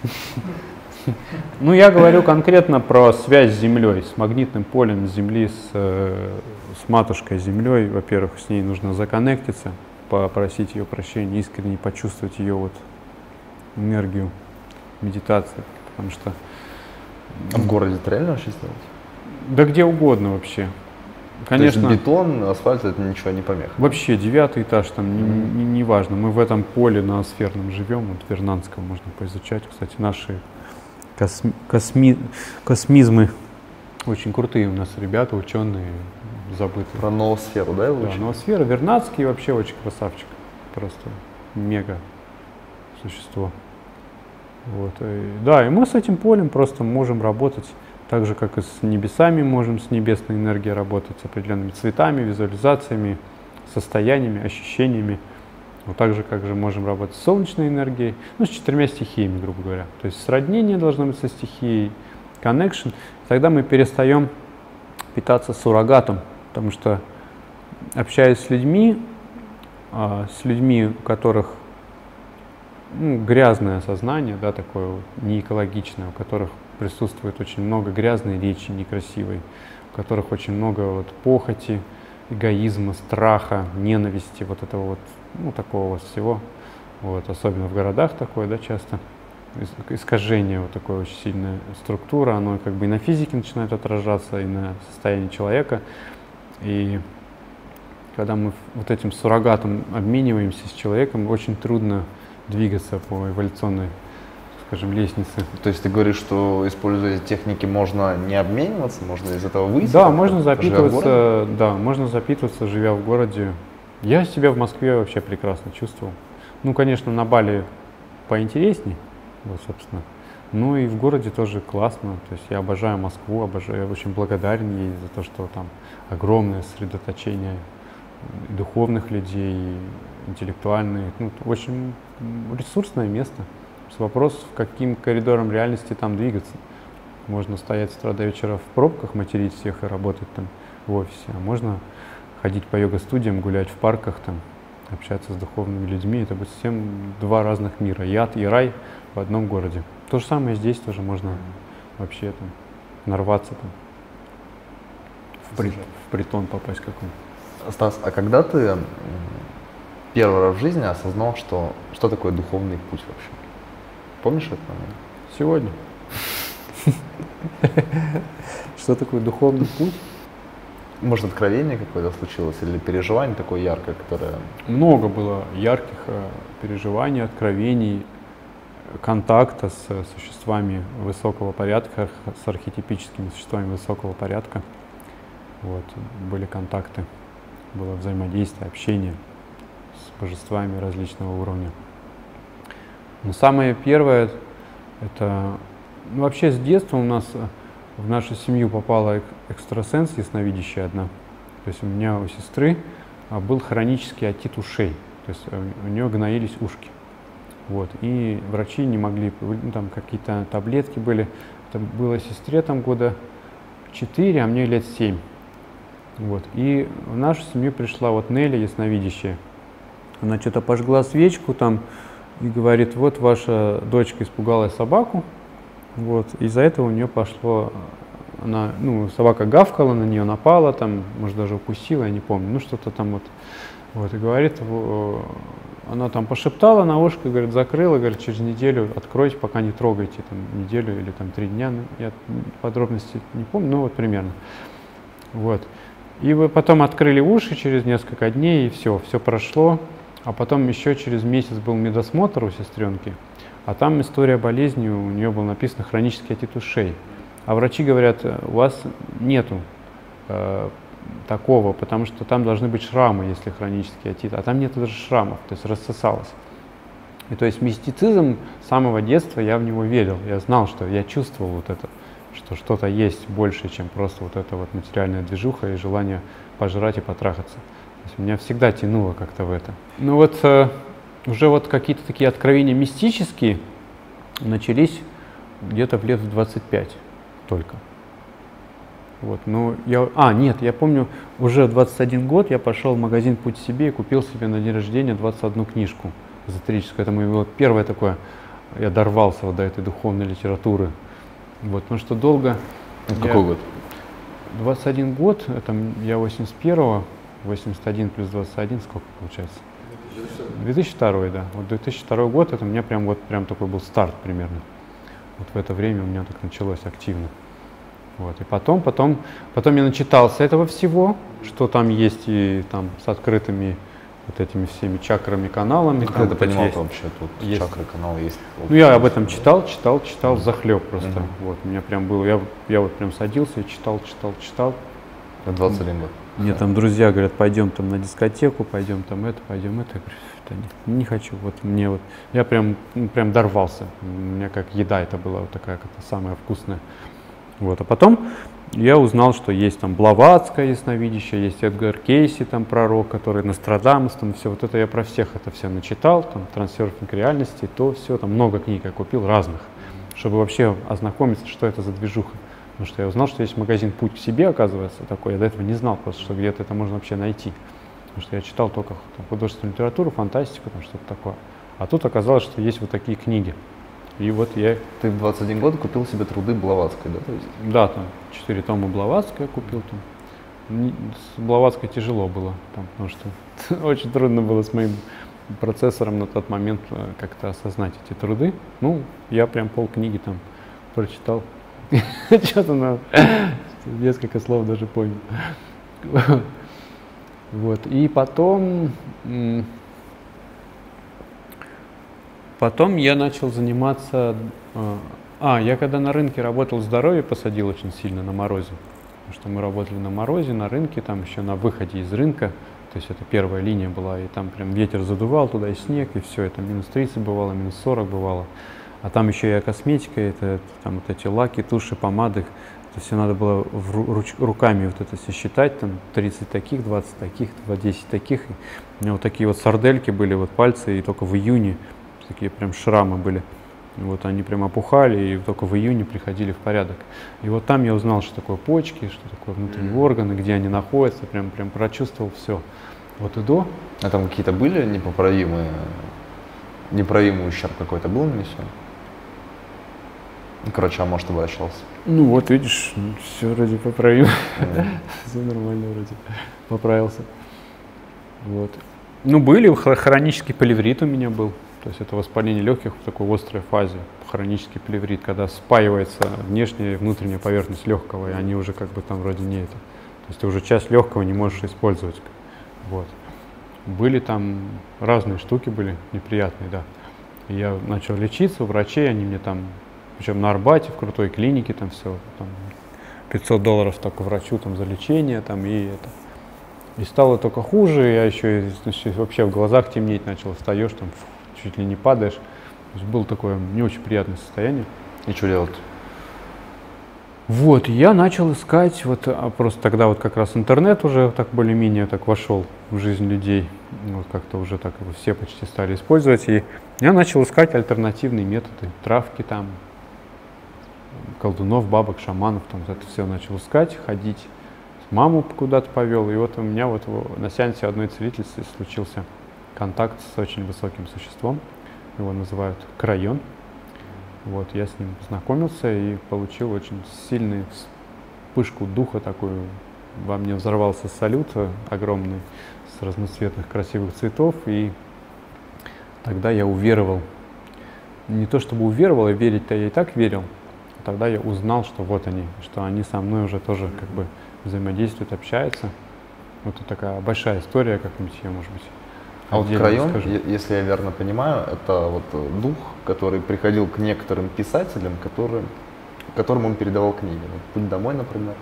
Ну, я говорю конкретно про связь с Землей, с магнитным полем Земли, с, с матушкой Землей. Во-первых, с ней нужно законнектиться, попросить ее прощения, искренне почувствовать ее вот энергию медитации, потому что... А в городе это реально вообще сделать? Да где угодно вообще. Конечно. То есть бетон, асфальт, это ничего не помеха? Вообще, девятый этаж, там, mm-hmm. не, не, не важно. Мы в этом поле ноосферном живем, вот в Вернадском можно поизучать. Кстати, наши косми, косми, космизмы очень крутые у нас ребята, ученые, забытые. Про ноосферу, да, его Да, учили? ноосфера, Вернадский вообще очень красавчик. Просто мега существо. Вот. И, да, и мы с этим полем просто можем работать. Так же, как и с небесами, можем с небесной энергией работать, с определенными цветами, визуализациями, состояниями, ощущениями. Вот так же, как же можем работать с солнечной энергией, ну, с четырьмя стихиями, грубо говоря. То есть сроднение должно быть со стихией, connection. Тогда мы перестаем питаться суррогатом, потому что, общаясь с людьми, с людьми, у которых ну, грязное сознание, да, такое вот, неэкологичное, у которых присутствует очень много грязной речи, некрасивой, у которых очень много вот похоти, эгоизма, страха, ненависти, вот этого вот, ну, такого вот всего. Вот, особенно в городах такое, да, часто. Искажение, вот такое очень сильная структура, оно как бы и на физике начинает отражаться, и на состоянии человека. И когда мы вот этим суррогатом обмениваемся с человеком, очень трудно двигаться по эволюционной, скажем, лестнице. То есть ты говоришь, что используя эти техники можно не обмениваться, можно из этого выйти? Да, можно запитываться, да, можно запитываться, живя в городе. Я себя в Москве вообще прекрасно чувствовал. Ну, конечно, на Бали поинтересней, вот, собственно. Ну и в городе тоже классно. То есть я обожаю Москву, обожаю, я очень благодарен ей за то, что там огромное сосредоточение духовных людей, интеллектуальные. Ну, очень ресурсное место. Вопрос, каким коридором реальности там двигаться. Можно стоять с утра до вечера в пробках, материть всех и работать там в офисе, а можно ходить по йога-студиям, гулять в парках, там, общаться с духовными людьми. Это будет совсем два разных мира, яд и рай в одном городе. То же самое здесь тоже можно вообще там нарваться, там, в, при, в притон попасть какой-нибудь. Стас, а когда ты первый раз в жизни осознал, что, что такое духовный путь вообще? Помнишь этот момент? Сегодня. Что такое духовный путь? Может, откровение какое-то случилось или переживание такое яркое, которое... Много было ярких переживаний, откровений, контакта с существами высокого порядка, с архетипическими существами высокого порядка. Вот, были контакты, было взаимодействие, общение с божествами различного уровня. Но самое первое, это, ну, вообще с детства у нас в нашу семью попала экстрасенс, ясновидящая одна. То есть у меня, у сестры был хронический отит ушей, то есть у нее гноились ушки. Вот, и врачи не могли, ну, там какие-то таблетки были. Это было сестре там года четыре, а мне лет семь. Вот, и в нашу семью пришла вот Нелли, ясновидящая. Она что-то пожгла свечку там, и говорит, вот ваша дочка испугалась собаку, вот, из-за этого у нее пошло, она, ну, собака гавкала, на нее напала, там, может, даже укусила, я не помню, ну, что-то там вот Вот, и говорит, она там пошептала на ушко, говорит, закрыла, говорит, через неделю откройте, пока не трогайте, там, неделю или там три дня, я подробности не помню, ну вот примерно. Вот. И вы потом открыли уши через несколько дней, и все, все прошло. А потом еще через месяц был медосмотр у сестренки, а там история болезни, у нее было написано хронический отит ушей. А врачи говорят, у вас нету э, такого, потому что там должны быть шрамы, если хронический отит, а там нету даже шрамов, то есть рассосалось. И то есть мистицизм с самого детства я в него верил, я знал, что я чувствовал вот это, что что-то есть больше, чем просто вот эта вот материальная движуха и желание пожрать и потрахаться. То есть меня всегда тянуло как-то в это. Ну вот э, уже вот какие-то такие откровения мистические начались где-то в лет в двадцать пять только. Вот, ну, я, а, нет, я помню, уже в двадцать один год я пошел в магазин «Путь себе» и купил себе на день рождения двадцать одну книжку эзотерическую. Это мое вот первое такое, я дорвался вот до этой духовной литературы. Вот, потому что долго... Это какой год? двадцать один год, это я восемьдесят первого, восемьдесят один плюс двадцать один, сколько получается? две тысячи второй, да. Вот две тысячи второй год, это у меня прям вот прям такой был старт примерно. Вот в это время у меня так началось активно. Вот. И потом, потом, потом я начитался этого всего, что там есть и там с открытыми вот этими всеми чакрами, каналами. Как ты понимал есть, вообще, тут есть. чакры, каналы есть? Ну я об этом читал, читал, читал захлеб просто. Mm-hmm. Вот, у меня прям было, я, я вот прям садился и читал, читал, читал. двадцать один год. Мне там друзья говорят, пойдем там на дискотеку, пойдем там это, пойдем это. Я говорю, да нет, не хочу. Вот мне вот, я прям, ну, прям дорвался. У меня как еда это была вот такая, как-то самая вкусная. Вот, а потом я узнал, что есть там Блаватское ясновидящее, есть Эдгар Кейси, там пророк, который Нострадамус, там все, вот это я про всех это все начитал, там трансерфинг реальности, то все, там много книг я купил разных, чтобы вообще ознакомиться, что это за движуха. Потому что я узнал, что есть магазин «Путь к себе», оказывается, такой, я до этого не знал просто, что где-то это можно вообще найти. Потому что я читал только там, художественную литературу, фантастику, там что-то такое. А тут оказалось, что есть вот такие книги. И вот я... Ты в двадцать один год купил себе труды Блаватской, да? То есть? Да, там четыре тома Блаватской я купил. Там. С Блаватской тяжело было, там, потому что очень трудно было с моим процессором на тот момент как-то осознать эти труды. Ну, я прям полкниги там прочитал. Что-то на несколько слов даже понял. Вот. И потом... Потом я начал заниматься, а, я когда на рынке работал, здоровье посадил очень сильно на морозе, потому что мы работали на морозе, на рынке, там еще на выходе из рынка, то есть это первая линия была, и там прям ветер задувал туда, и снег, и все, это минус тридцать бывало, минус сорок бывало, а там еще и косметика, это, это там вот эти лаки, туши, помады, это все надо было в руч, руками вот это все считать, там тридцать таких, двадцать таких, десять таких, и у меня вот такие вот сардельки были, вот пальцы, и только в июне такие прям шрамы были. Вот они прям опухали и только в июне приходили в порядок. И вот там я узнал, что такое почки, что такое внутренние органы, где они находятся, прям, прям прочувствовал все. Вот и до. А там какие-то были непоправимые, неправимый ущерб какой-то был нанесен? Короче, а может обращался? Ну вот видишь, все вроде поправимо. Все нормально вроде. Поправился. Вот. Ну были, хронический плеврит у меня был. То есть это воспаление легких в такой острой фазе, хронический плеврит, когда спаивается внешняя и внутренняя поверхность легкого, и они уже как бы там вроде не это. То есть ты уже часть легкого не можешь использовать. Вот. Были там разные штуки, были неприятные, да. И я начал лечиться у врачей, они мне там, причем на Арбате, в крутой клинике, там все, там пятьсот долларов только врачу там за лечение, там и это. И стало только хуже, я еще, значит, вообще в глазах темнеть начал, встаешь там, чуть ли не падаешь. То есть было такое не очень приятное состояние. И что делать? Вот, я начал искать, вот а просто тогда вот как раз интернет уже так более-менее так вошел в жизнь людей. Вот как-то уже так его все почти стали использовать. И я начал искать альтернативные методы, травки там, колдунов, бабок, шаманов, там это все начал искать, ходить. Маму куда-то повел, и вот у меня вот на сеансе одной целительницы случился контакт с очень высоким существом, его называют Крайон. Вот, я с ним познакомился и получил очень сильную вспышку духа такую, во мне взорвался салют огромный с разноцветных красивых цветов, и тогда я уверовал. Не то чтобы уверовал, и верить-то я и так верил. Тогда я узнал, что вот они, что они со мной уже тоже как бы взаимодействуют, общаются. Вот это такая большая история, как-нибудь я, может быть, А вот отдельно Крайон, расскажу. е- если я верно понимаю, это вот дух, который приходил к некоторым писателям, которые, которым он передавал книги. Вот «Путь домой», например,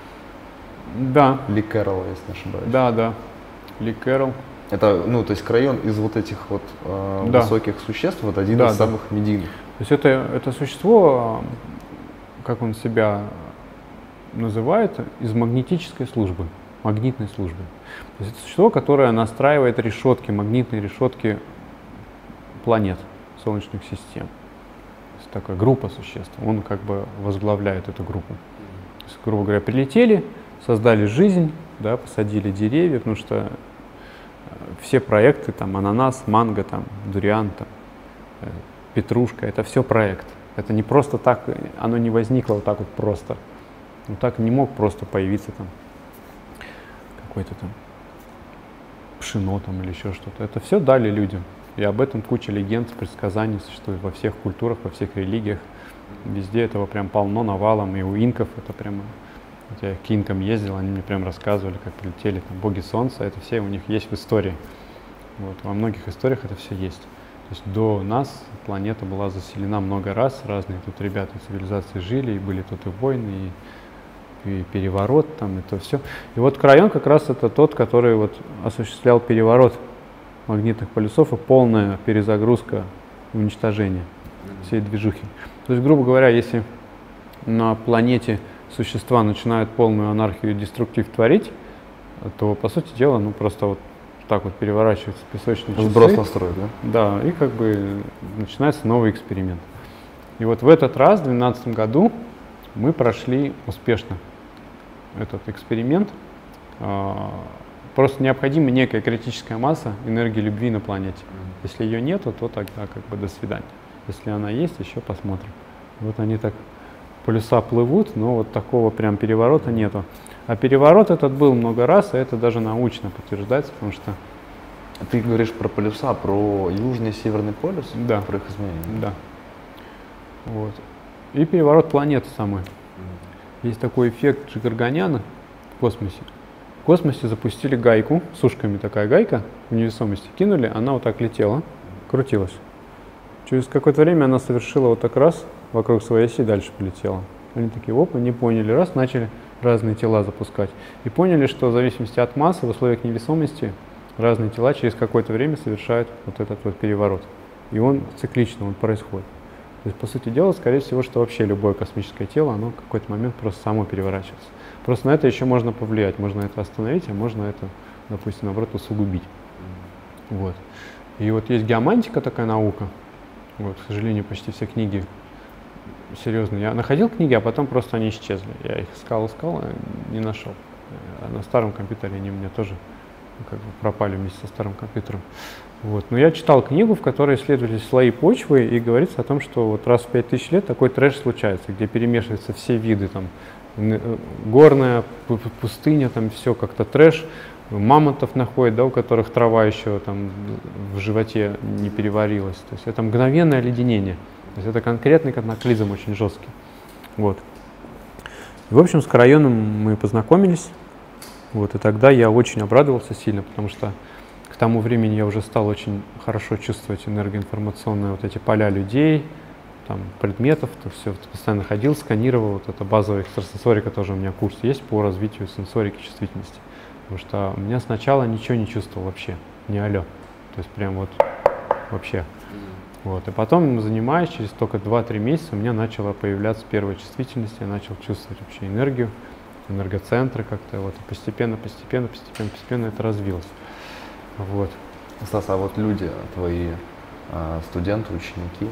Да, Ли Кэрролла, если не ошибаюсь. да, да. Ли Кэрролл. Это, ну, то есть Крайон из вот этих вот э, Да. высоких существ, вот один Да, из да. самых медийных. То есть это, это существо, как он себя называет, из магнетической службы, магнитной службы. То есть это существо, которое настраивает решетки, магнитные решетки планет, солнечных систем. То есть такая группа существ. Он как бы возглавляет эту группу. То есть, грубо говоря, прилетели, создали жизнь, да, посадили деревья, потому что э, все проекты, там, ананас, манго, там, дуриан, там, э, петрушка, это все проект. Это не просто так, оно не возникло вот так вот просто. Ну так не мог просто появиться там какой-то там пшено там или еще что-то. Это все дали людям. И об этом куча легенд, предсказаний существует во всех культурах, во всех религиях. Везде этого прям полно, навалом. И у инков это прямо... Вот я к инкам ездил, они мне прям рассказывали, как прилетели там боги солнца. Это все у них есть в истории. Вот. Во многих историях это все есть. То есть до нас планета была заселена много раз, разные тут ребята цивилизации жили, и были тут и войны, и, и переворот, там, и то все. И вот Крайон как раз это тот, который вот осуществлял переворот магнитных полюсов и полная перезагрузка и уничтожение всей движухи. То есть, грубо говоря, если на планете существа начинают полную анархию и деструктив творить, то, по сути дела, ну просто вот так вот переворачиваются песочные часы. Сброс настроек, да? Да, и как бы начинается новый эксперимент. И вот в этот раз, в две тысячи двенадцатом году, мы прошли успешно этот эксперимент. А, Просто необходима некая критическая масса энергии любви на планете. Если ее нету, то тогда как бы до свидания. Если она есть, еще посмотрим. Вот они так, полюса плывут, но вот такого прям переворота нету. А переворот этот был много раз, и это даже научно подтверждается, потому что... Ты говоришь про полюса, про южный и северный полюс? Да. Про их изменения? Да. Вот. И переворот планеты самой. Есть такой эффект Джигарганяна в космосе. В космосе запустили гайку, с ушками такая гайка, в невесомости кинули, она вот так летела, крутилась. Через какое-то время она совершила вот так раз, вокруг своей оси дальше полетела. Они такие, опа, не поняли, раз, начали разные тела запускать. И поняли, что в зависимости от массы, в условиях невесомости, разные тела через какое-то время совершают вот этот вот переворот. И он циклично, он происходит. То есть, по сути дела, скорее всего, что вообще любое космическое тело, оно в какой-то момент просто само переворачивается. Просто на это еще можно повлиять, можно это остановить, а можно это, допустим, наоборот, усугубить. Вот. И вот есть геомантика, такая наука. Вот, к сожалению, почти все книги серьезно. Я находил книги, а потом просто они исчезли. Я их искал, искал, а не нашел. А на старом компьютере они у меня тоже ну, как бы пропали вместе со старым компьютером. Вот. Но я читал книгу, в которой исследовались слои почвы, и говорится о том, что вот раз в пять тысяч лет такой трэш случается, где перемешиваются все виды, там, горная пустыня, там все как-то трэш, мамонтов находят, да, у которых трава еще там в животе не переварилась. То есть это мгновенное оледенение. То есть это конкретный катаклизм очень жесткий. Вот. И, в общем, с Крайоном мы познакомились. Вот, и тогда я очень обрадовался сильно, потому что к тому времени я уже стал очень хорошо чувствовать энергоинформационные вот эти поля людей, там, предметов, то все, постоянно ходил, сканировал. Вот это базовая экстрасенсорика, тоже у меня курс есть по развитию сенсорики, чувствительности. Потому что у меня сначала ничего не чувствовал вообще, не алло. То есть прям вот вообще. Вот. И потом, занимаясь, через только два-три месяца у меня начала появляться первая чувствительность, я начал чувствовать вообще энергию, энергоцентры как-то. Вот. И постепенно, постепенно, постепенно, постепенно это развилось. Вот. Стас, а вот люди, твои студенты, ученики,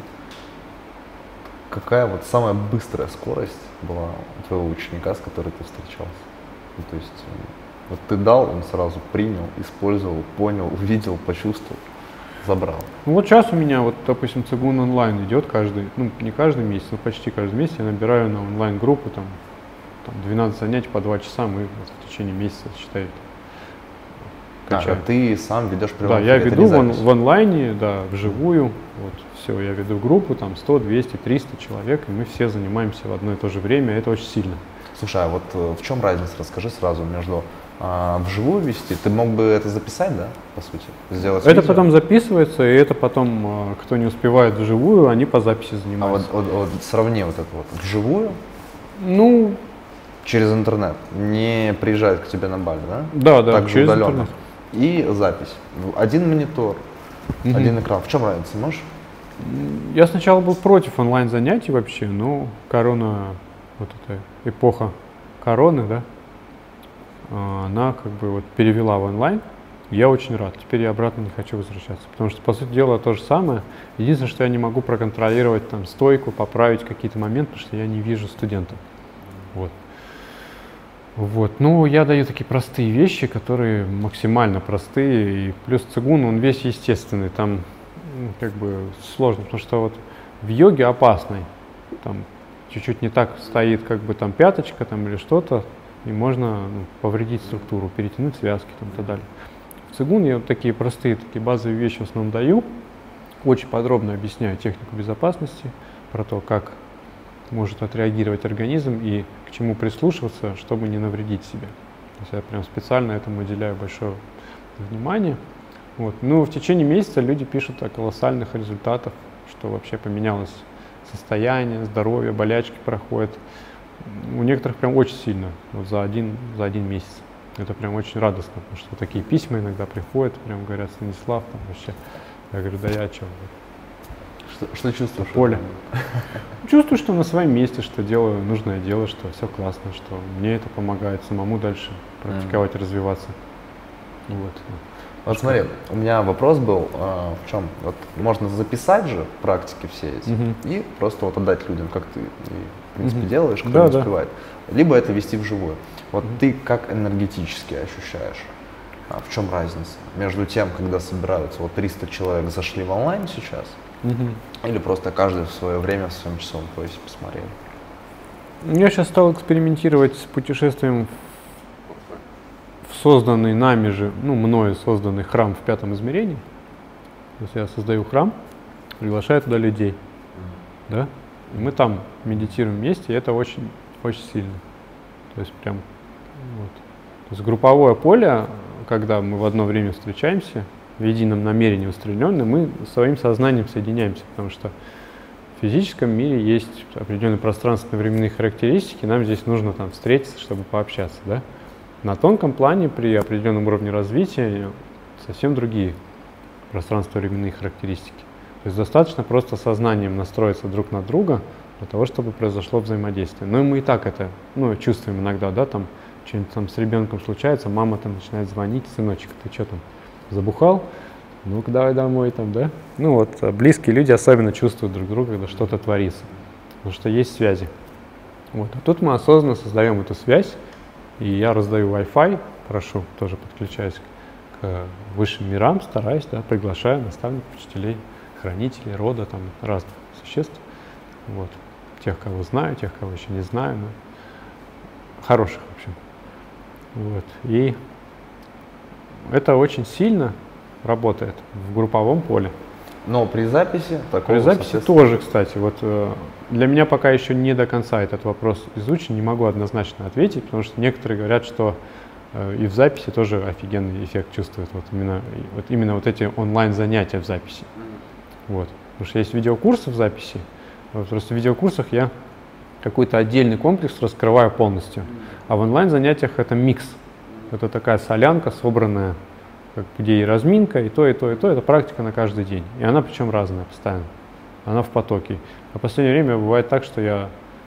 какая вот самая быстрая скорость была у твоего ученика, с которой ты встречался? Ну, то есть вот ты дал, он сразу принял, использовал, понял, увидел, почувствовал, забрал. Ну вот сейчас у меня, вот, допустим, Цигун онлайн идет каждый, ну не каждый месяц, но почти каждый месяц я набираю на онлайн-группу там там, двенадцать занятий по два часа мы вот, в течение месяца, считай, Так, а ты сам ведешь Да, прямой я эфир, это веду не в, он- запись? в онлайне, да, вживую. Вот, все, я веду группу, там сто, двести, триста человек, и мы все занимаемся в одно и то же время, это очень сильно. Слушай, а вот э, в чем разница, расскажи сразу, между а, вживую вести, ты мог бы это записать, да, по сути, сделать Это видео? потом записывается, и это потом, э, кто не успевает вживую, они по записи А вот, занимаются. вот, вот сравни вот это вот, вживую, Ну, через интернет, не приезжает к тебе на Бали, да? да, да, Также через удаленно. интернет. И запись. Один монитор, Мгм. один экран. В чем разница, можешь? Я сначала был против онлайн-занятий вообще, но корона, вот эта эпоха короны, да, а, она как бы вот перевела в онлайн. Я очень рад. Теперь я обратно не хочу возвращаться, потому что, по сути дела, то же самое. Единственное, что я не могу проконтролировать там стойку, поправить какие-то моменты, потому что я не вижу студентов. Вот. Вот. Ну, я даю такие простые вещи, которые максимально простые. И плюс цигун, он весь естественный. Там ну, как бы сложно, потому что вот в йоге опасный. Там чуть-чуть не так стоит как бы там пяточка там, или что-то, и можно ну, повредить структуру, перетянуть связки там, и так далее. В цигун я вот такие простые, такие базовые вещи в основном даю. Очень подробно объясняю технику безопасности, про то, как может отреагировать организм и к чему прислушиваться, чтобы не навредить себе. То есть я прям специально этому уделяю большое внимание. Вот. Ну, в течение месяца люди пишут о колоссальных результатах, что вообще поменялось состояние, здоровье, болячки проходят. У некоторых прям очень сильно, вот за один, за один месяц. Это прям очень радостно, потому что такие письма иногда приходят, прям говорят: Станислав, там вообще. Я говорю: да я что? Что, что чувствуешь? Поле. Чувствую, что на своем месте, что делаю нужное дело, что все классно, что мне это помогает самому дальше практиковать, mm. развиваться. Вот. Вот смотри, у меня вопрос был а, в чем? Вот можно записать же практики все эти Mm-hmm. и просто вот отдать людям, как ты, и, в принципе, Mm-hmm. делаешь, кто Да, не да. успевает. Либо это вести вживую. Вот Mm-hmm. ты как энергетически ощущаешь? А в чем разница между тем, когда собираются вот триста человек зашли в онлайн сейчас, Mm-hmm. или просто каждый в свое время в своем часовом поясе посмотрели? Я сейчас стал экспериментировать с путешествием в созданный нами же, ну, мною созданный храм в пятом измерении. То есть я создаю храм, приглашаю туда людей, да, и мы там медитируем вместе, и это очень, очень сильно. То есть прям вот. То есть групповое поле, когда мы в одно время встречаемся, в едином намерении устремлены, мы своим сознанием соединяемся, потому что в физическом мире есть определенные пространственно-временные характеристики, нам здесь нужно там встретиться, чтобы пообщаться, да. На тонком плане при определенном уровне развития совсем другие пространственно-временные характеристики. То есть достаточно просто сознанием настроиться друг на друга для того, чтобы произошло взаимодействие. Но мы и так это ну, чувствуем иногда, да, там что-нибудь там с ребенком случается, мама там начинает звонить: сыночек, ты что там, забухал? Ну-ка давай домой там, да? Ну вот, близкие люди особенно чувствуют друг друга, когда что-то творится, потому что есть связи. Вот. А тут мы осознанно создаем эту связь, и я раздаю Wi-Fi, прошу, тоже подключаюсь к высшим мирам, стараюсь, да, приглашаю наставников, учителей, хранителей рода, там разных существ, вот. Тех, кого знаю, тех, кого еще не знаю, но хороших, в общем. Вот. И это очень сильно работает в групповом поле. Но при записи такого, При записи тоже, кстати, вот э, для меня пока еще не до конца этот вопрос изучен, не могу однозначно ответить, потому что некоторые говорят, что э, и в записи тоже офигенный эффект чувствуют, вот именно вот, именно вот эти онлайн-занятия в записи. Вот. Потому что есть видеокурсы в записи, вот, просто в видеокурсах я какой-то отдельный комплекс раскрываю полностью, а в онлайн-занятиях это микс, это такая солянка, собранная, где и разминка, и то, и то, и то, это практика на каждый день. И она причем разная постоянно, она в потоке. А в последнее время бывает так, что я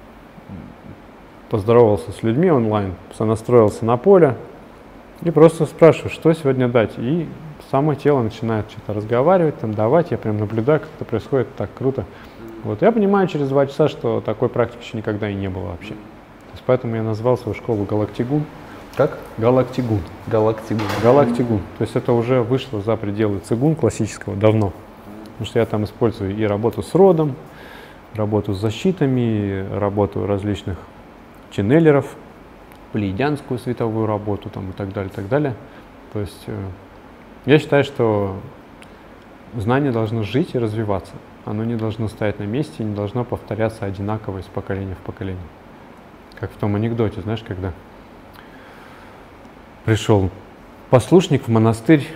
поздоровался с людьми онлайн, сонастроился на поле и просто спрашиваю, что сегодня дать. И само тело начинает что-то разговаривать, там, давать, я прям наблюдаю, как это происходит, так круто. Вот я понимаю через два часа, что такой практики еще никогда и не было вообще. То есть поэтому я назвал свою школу Галактигун. Как? Галактигун. Галактигун. Галактигун. То есть это уже вышло за пределы цигун классического давно. Потому что я там использую и работу с родом, работу с защитами, работу различных ченнелеров, плеядянскую световую работу там, и так далее, и так далее. То есть э, я считаю, что знание должно жить и развиваться. Оно не должно стоять на месте, не должно повторяться одинаково из поколения в поколение. Как в том анекдоте, знаешь, когда пришел послушник в монастырь,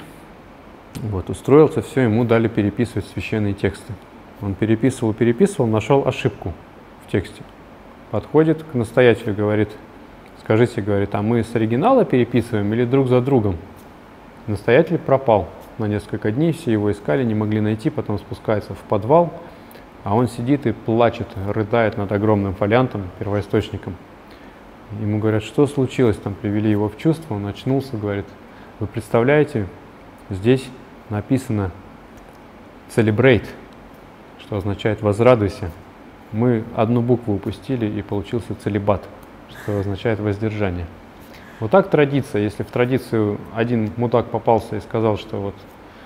вот, устроился, все, ему дали переписывать священные тексты. Он переписывал, переписывал, нашел ошибку в тексте. Подходит к настоятелю, говорит: скажите, говорит, а мы с оригинала переписываем или друг за другом? Настоятель пропал на несколько дней, все его искали, не могли найти, потом спускается в подвал, а он сидит и плачет, рыдает над огромным фолиантом, первоисточником. Ему говорят, что случилось, там привели его в чувство, он очнулся, говорит: вы представляете, здесь написано celebrate, что означает возрадуйся. Мы одну букву упустили, и получился целибат, что означает воздержание. Вот так традиция. Если в традицию один мудак попался и сказал, что вот,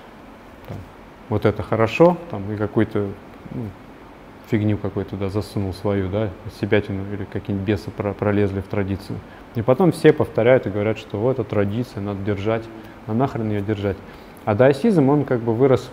там, вот это хорошо, там, и какую-то ну, фигню какую-то туда засунул свою, да, себятину или какие-нибудь бесы пролезли в традицию. И потом все повторяют и говорят, что вот это традиция, надо держать, а нахрен ее держать. А даосизм, он как бы вырос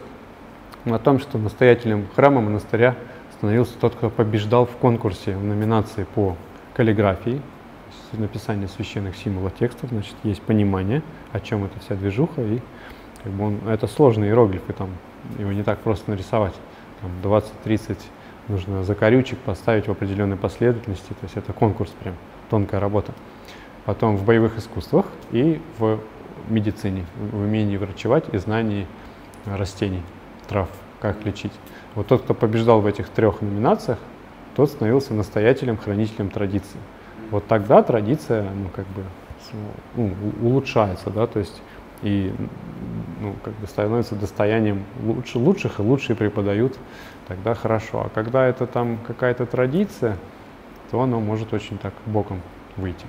на том, что настоятелем храма, монастыря становился тот, кто побеждал в конкурсе, в номинации по каллиграфии, написание священных символов текстов, значит, есть понимание, о чем эта вся движуха, и как бы он, это сложные иероглифы, там, его не так просто нарисовать, там двадцать-тридцать нужно закорючек поставить в определенной последовательности, то есть это конкурс прям, тонкая работа. Потом в боевых искусствах и в медицине, в умении врачевать и знании растений, трав, как лечить. Вот тот, кто побеждал в этих трех номинациях, тот становился настоятелем, хранителем традиции. Вот тогда традиция, ну, как бы, ну, улучшается, да, то есть и, ну, как бы становится достоянием лучше, лучших, и лучшие преподают, тогда хорошо. А когда это там какая-то традиция, то оно может очень так боком выйти.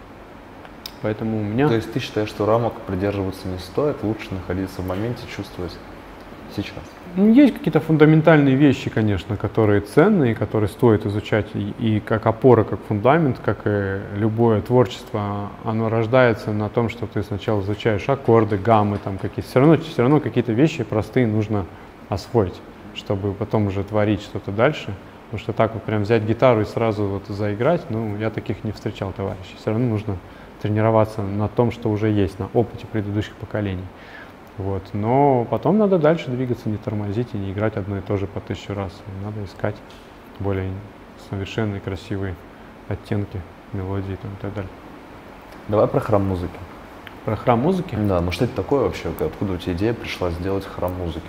Поэтому у меня... То есть ты считаешь, что рамок придерживаться не стоит, лучше находиться в моменте, чувствовать сейчас? Есть какие-то фундаментальные вещи, конечно, которые ценные, которые стоит изучать, и, и как опора, как фундамент, как и любое творчество, оно рождается на том, что ты сначала изучаешь аккорды, гаммы, там какие-то, все равно, все равно какие-то вещи простые нужно освоить, чтобы потом уже творить что-то дальше. Потому что так вот прям взять гитару и сразу вот заиграть, ну, я таких не встречал товарищей. Все равно нужно тренироваться на том, что уже есть, на опыте предыдущих поколений. Вот. Но потом надо дальше двигаться, не тормозить и не играть одно и то же по тысячу раз. Надо искать более совершенные, красивые оттенки, мелодии там, и так далее. Давай про храм музыки. Про храм музыки? Да, ну что это такое вообще? Откуда у тебя идея пришла сделать храм музыки?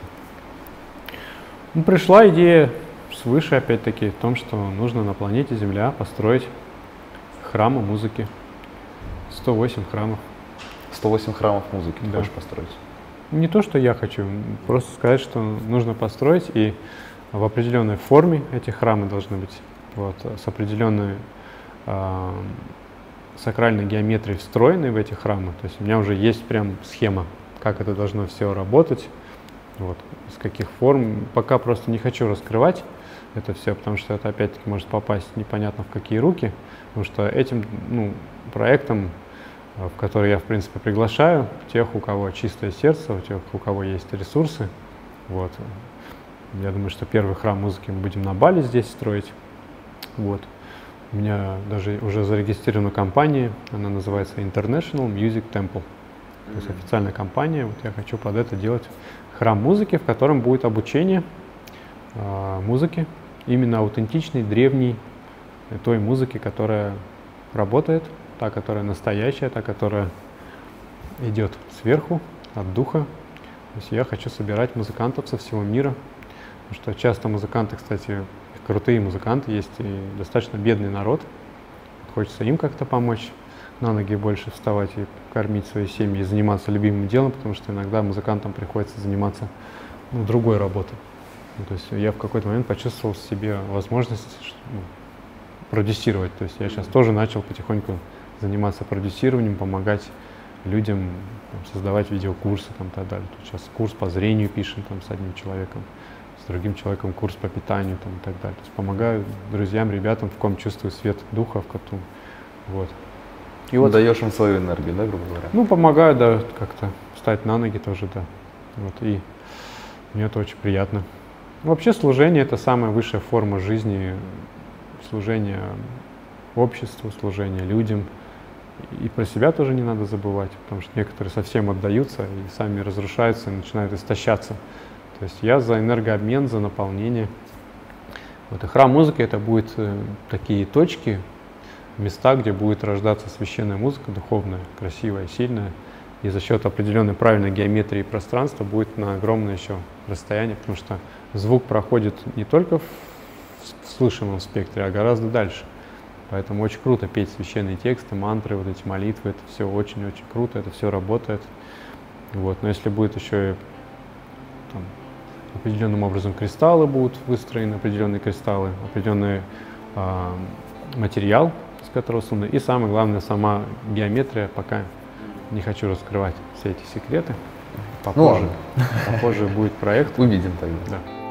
Ну, пришла идея свыше, опять-таки, в том, что нужно на планете Земля построить храмы музыки. сто восемь храмов. сто восемь храмов музыки ты Да. хочешь построить? Не то, что я хочу, просто сказать, что нужно построить, и в определенной форме эти храмы должны быть, вот, с определенной э, сакральной геометрией встроенной в эти храмы. То есть у меня уже есть прям схема, как это должно все работать, вот, из каких форм. Пока просто не хочу раскрывать это все, потому что это опять-таки может попасть непонятно в какие руки, потому что этим, ну, проектом, в который я, в принципе, приглашаю тех, у кого чистое сердце, у тех, у кого есть ресурсы. Вот. Я думаю, что первый храм музыки мы будем на Бали здесь строить. Вот. У меня даже уже зарегистрирована компания, она называется International Music Temple. То есть официальная компания. Вот я хочу под это делать храм музыки, в котором будет обучение э, музыки, именно аутентичной, древней, той музыки, которая работает, та, которая настоящая, та, которая идет сверху, от духа. То есть я хочу собирать музыкантов со всего мира, потому что часто музыканты, кстати, крутые музыканты, есть и достаточно бедный народ. Хочется им как-то помочь, на ноги больше вставать и кормить свои семьи, и заниматься любимым делом, потому что иногда музыкантам приходится заниматься, ну, другой работой. Ну, то есть я в какой-то момент почувствовал в себе возможность, ну, продюсировать. То есть я сейчас тоже начал потихоньку заниматься продюсированием, помогать людям там, создавать видеокурсы там, и так далее. Тут сейчас курс по зрению пишем там, с одним человеком, с другим человеком курс по питанию там, и так далее. То есть помогаю друзьям, ребятам, в ком чувствую свет духа, в котором, вот. И вот, даешь им свою энергию, да, грубо говоря? ну, помогаю, да, как-то встать на ноги тоже, да. Вот, и мне это очень приятно. Вообще служение — это самая высшая форма жизни, служение обществу, служение людям. И про себя тоже не надо забывать, потому что некоторые совсем отдаются и сами разрушаются, и начинают истощаться. То есть я за энергообмен, за наполнение. Вот, и храм музыки — это будут э, такие точки, места, где будет рождаться священная музыка, духовная, красивая, сильная. И за счет определенной правильной геометрии пространства будет на огромное еще расстояние, потому что звук проходит не только в, в слышимом спектре, а гораздо дальше. Поэтому очень круто петь священные тексты, мантры, вот эти молитвы, это все очень-очень круто, это все работает. Вот. Но если будет еще и там, определенным образом кристаллы будут выстроены, определенные кристаллы, определенный э, материал, с которого созданы, и самое главное, сама геометрия, пока не хочу раскрывать все эти секреты. Попозже, Ну, попозже будет проект. Увидим тогда. Да.